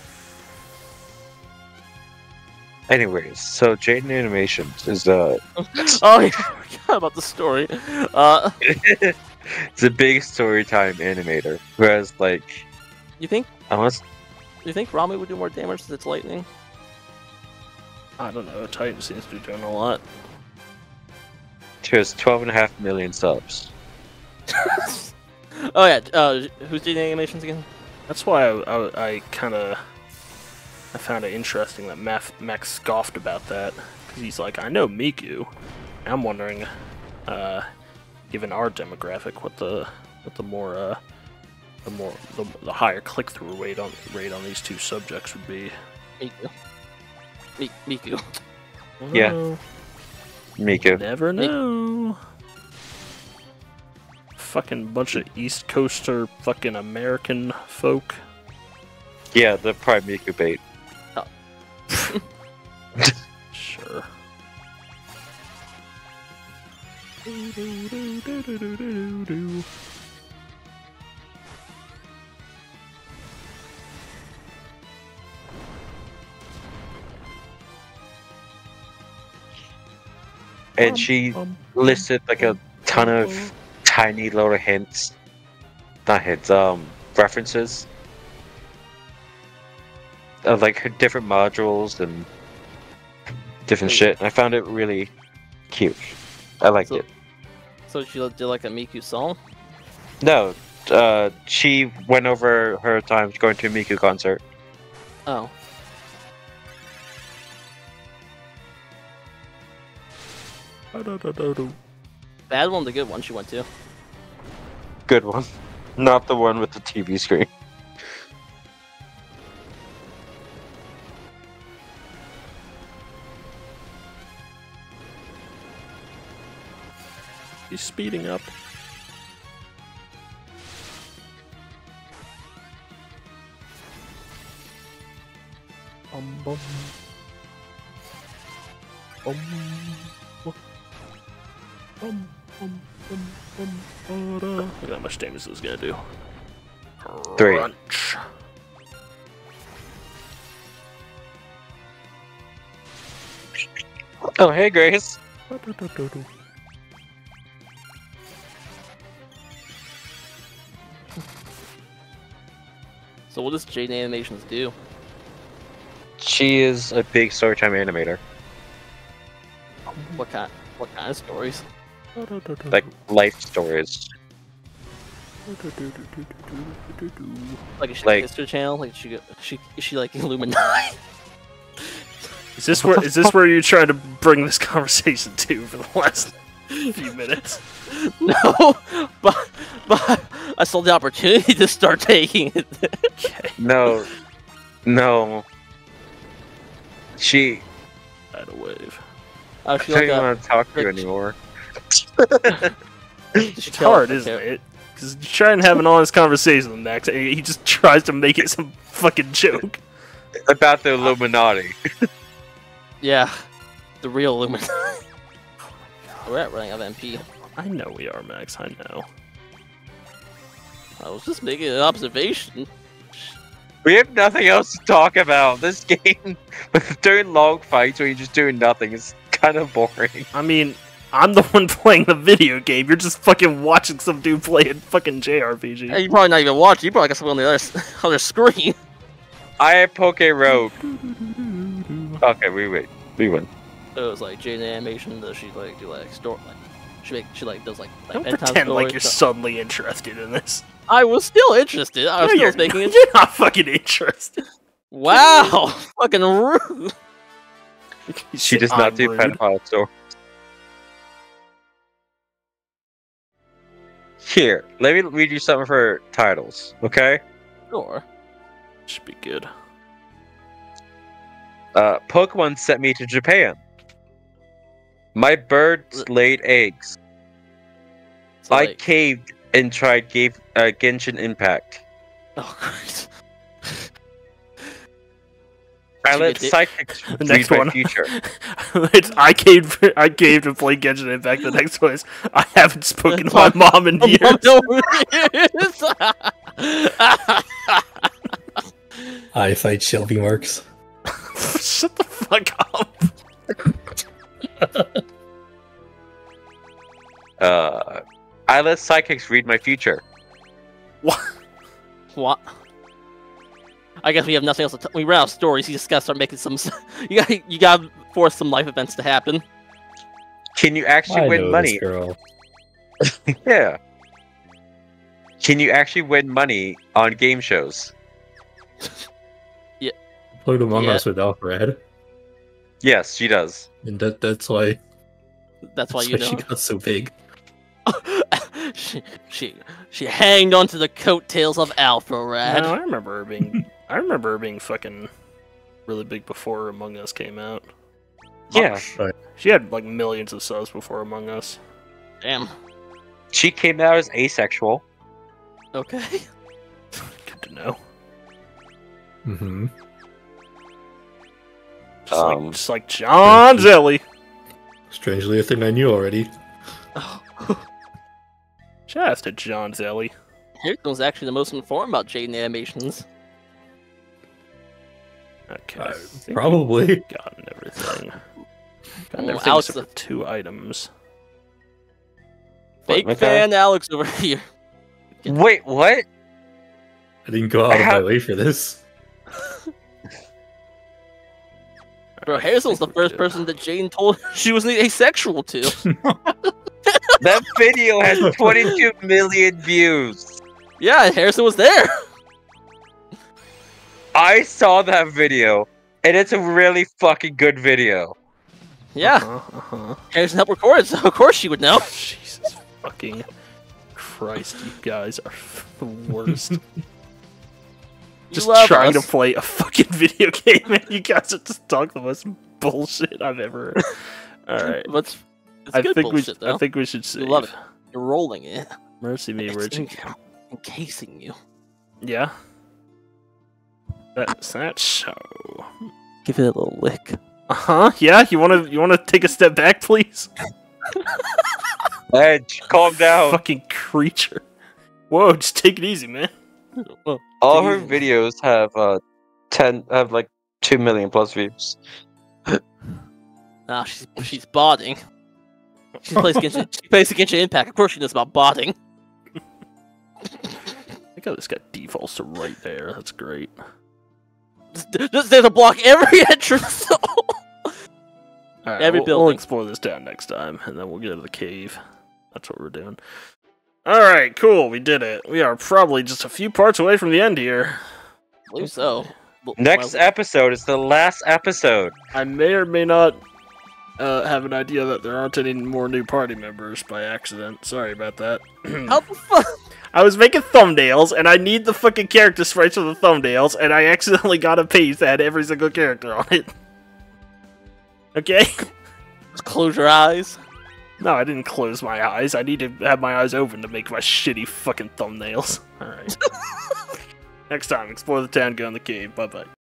Anyways, so Jaden Animations is Oh, yeah, I forgot about the story. it's a big storytime animator. Whereas like You think unless Rami would do more damage since it's lightning? I don't know, Titan seems to be doing a lot. she has 12.5 million subs. Oh yeah, who's doing animations again? That's why I kind of I found it interesting that Max scoffed about that, because he's like, I know Miku. I'm wondering, given our demographic, what the higher click-through rate on these two subjects would be. Miku. Miku. I don't Yeah. know. Miku. Never know. Fucking bunch of East Coaster fucking American folk. Yeah, the prime Miku bait. Sure. And she listed like a ton of tiny little hints. Not hints, references. Of like her different modules and different shit. I found it really cute. I liked it. So she did like a Miku song? No, she went over her times going to a Miku concert. Oh. Bad one, the good one she went to. Good one. Not the one with the TV screen. He's speeding up. Bum. Look at how much damage this is gonna do. 3. Crunch. Oh, hey, Grace. So what does Jaden Animations do? She is a big storytime animator. What kind of stories? Like life stories. Like is she Like- History Channel? Like is she like Illuminati? Is this where you're trying to bring this conversation to for the last few minutes? No, but I saw the opportunity to start taking it. Okay. No. She. Tidal wave. I I feel don't like even want to talk to you like- anymore. It's hard, isn't it? Because you try and have an honest conversation with Max, and he just tries to make it some fucking joke. About the Illuminati. Yeah, the real Illuminati. We're at running out of MP. I know we are, Max. I know. I was just making an observation. We have nothing else to talk about. This game, during long fights where you're just doing nothing, is kind of boring. I mean, I'm the one playing the video game. You're just fucking watching some dude play a fucking JRPG. Hey, you probably not even watching. You probably got something on the other screen. I have Poke Rogue. Okay, we win. So it was like Jaden Animation. Does she like do like story? Like she like does like Don't bedtime pretend like stories, you're so- suddenly interested in this. I was still interested. I was No, still you're, making it. you're not fucking interested. Wow, fucking rude. You She say does not I'm do rude. pedophile stories. Here, let me read you some of her titles, okay? Sure. Should be good. Pokemon sent me to Japan. My birds laid eggs. So, I like, caved and tried Genshin Impact. oh, great. I Did you let get it? psychics The read next my one. future. It's I caved and played Genshin Impact. The next one is I haven't spoken to my mom in years. I fight Shelby Marks. Shut the fuck up. I let psychics read my future. What? I guess we have nothing else to we ran out of stories. You just gotta start making some. You gotta force some life events to happen. Can you actually I win know money? this girl. Yeah. Can you actually win money on game shows? Played Among Yeah. Us with Alfred, Yes, she does. and that's why. That's why you she know. got so big. she hanged onto the coattails of Alpharad. No, I remember her being fucking really big before Among Us came out. Yeah. She had like millions of subs before Among Us. Damn. She came out as asexual. Okay. Good to know. Mm-hmm. Just like John Zelly. Strangely, a thing I knew already. Just a John Zelly. Hiriko's actually the most informed about Jaden animations. Okay. I think Probably. we've gotten everything. Gotten Well, everything Alex, except for 2 items. Fake Okay. fan Alex over here. Wait, what? I didn't go out of my way for this. Bro, Harrison was the first person that Jaden told she was asexual to. That video has 22 million views. Yeah, Harrison was there. I saw that video, and it's a really fucking good video. Yeah, Uh-huh. Harrison helped record it, so of course she would know. Jesus fucking Christ, you guys are the worst. Just love trying us. to play a fucking video game and you guys are just talking the most bullshit I've ever heard. Alright. But it's I good think bullshit, though. I think we should save. love it. You're rolling it. Mercy me, It's where'd you encasing you. Yeah. That's that show. Give it a little lick. Uh-huh. Yeah, you wanna take a step back, please? Edge, calm down. Fucking creature. Whoa, just take it easy, man. Well, All her Jesus. videos have like 2 million plus views. Nah, she's botting. She plays Genshin Impact. Of course she knows about botting. I got this guy defaults to right there. That's great. Just there to block every entrance. Alright, Every we'll building. explore this town next time, and then we'll go to the cave. That's what we're doing. Alright, cool, we did it. We are probably just a few parts away from the end here. I believe so. Well, Next episode is the last episode. I may or may not have an idea that there aren't any more new party members by accident. Sorry about that. How the fuck? I was making thumbnails, and I need the fucking character sprites for the thumbnails, and I accidentally got a page that had every single character on it. Okay? Just close your eyes. No, I didn't close my eyes. I need to have my eyes open to make my shitty fucking thumbnails. Alright. Next time, explore the town, go in the cave. Bye-bye.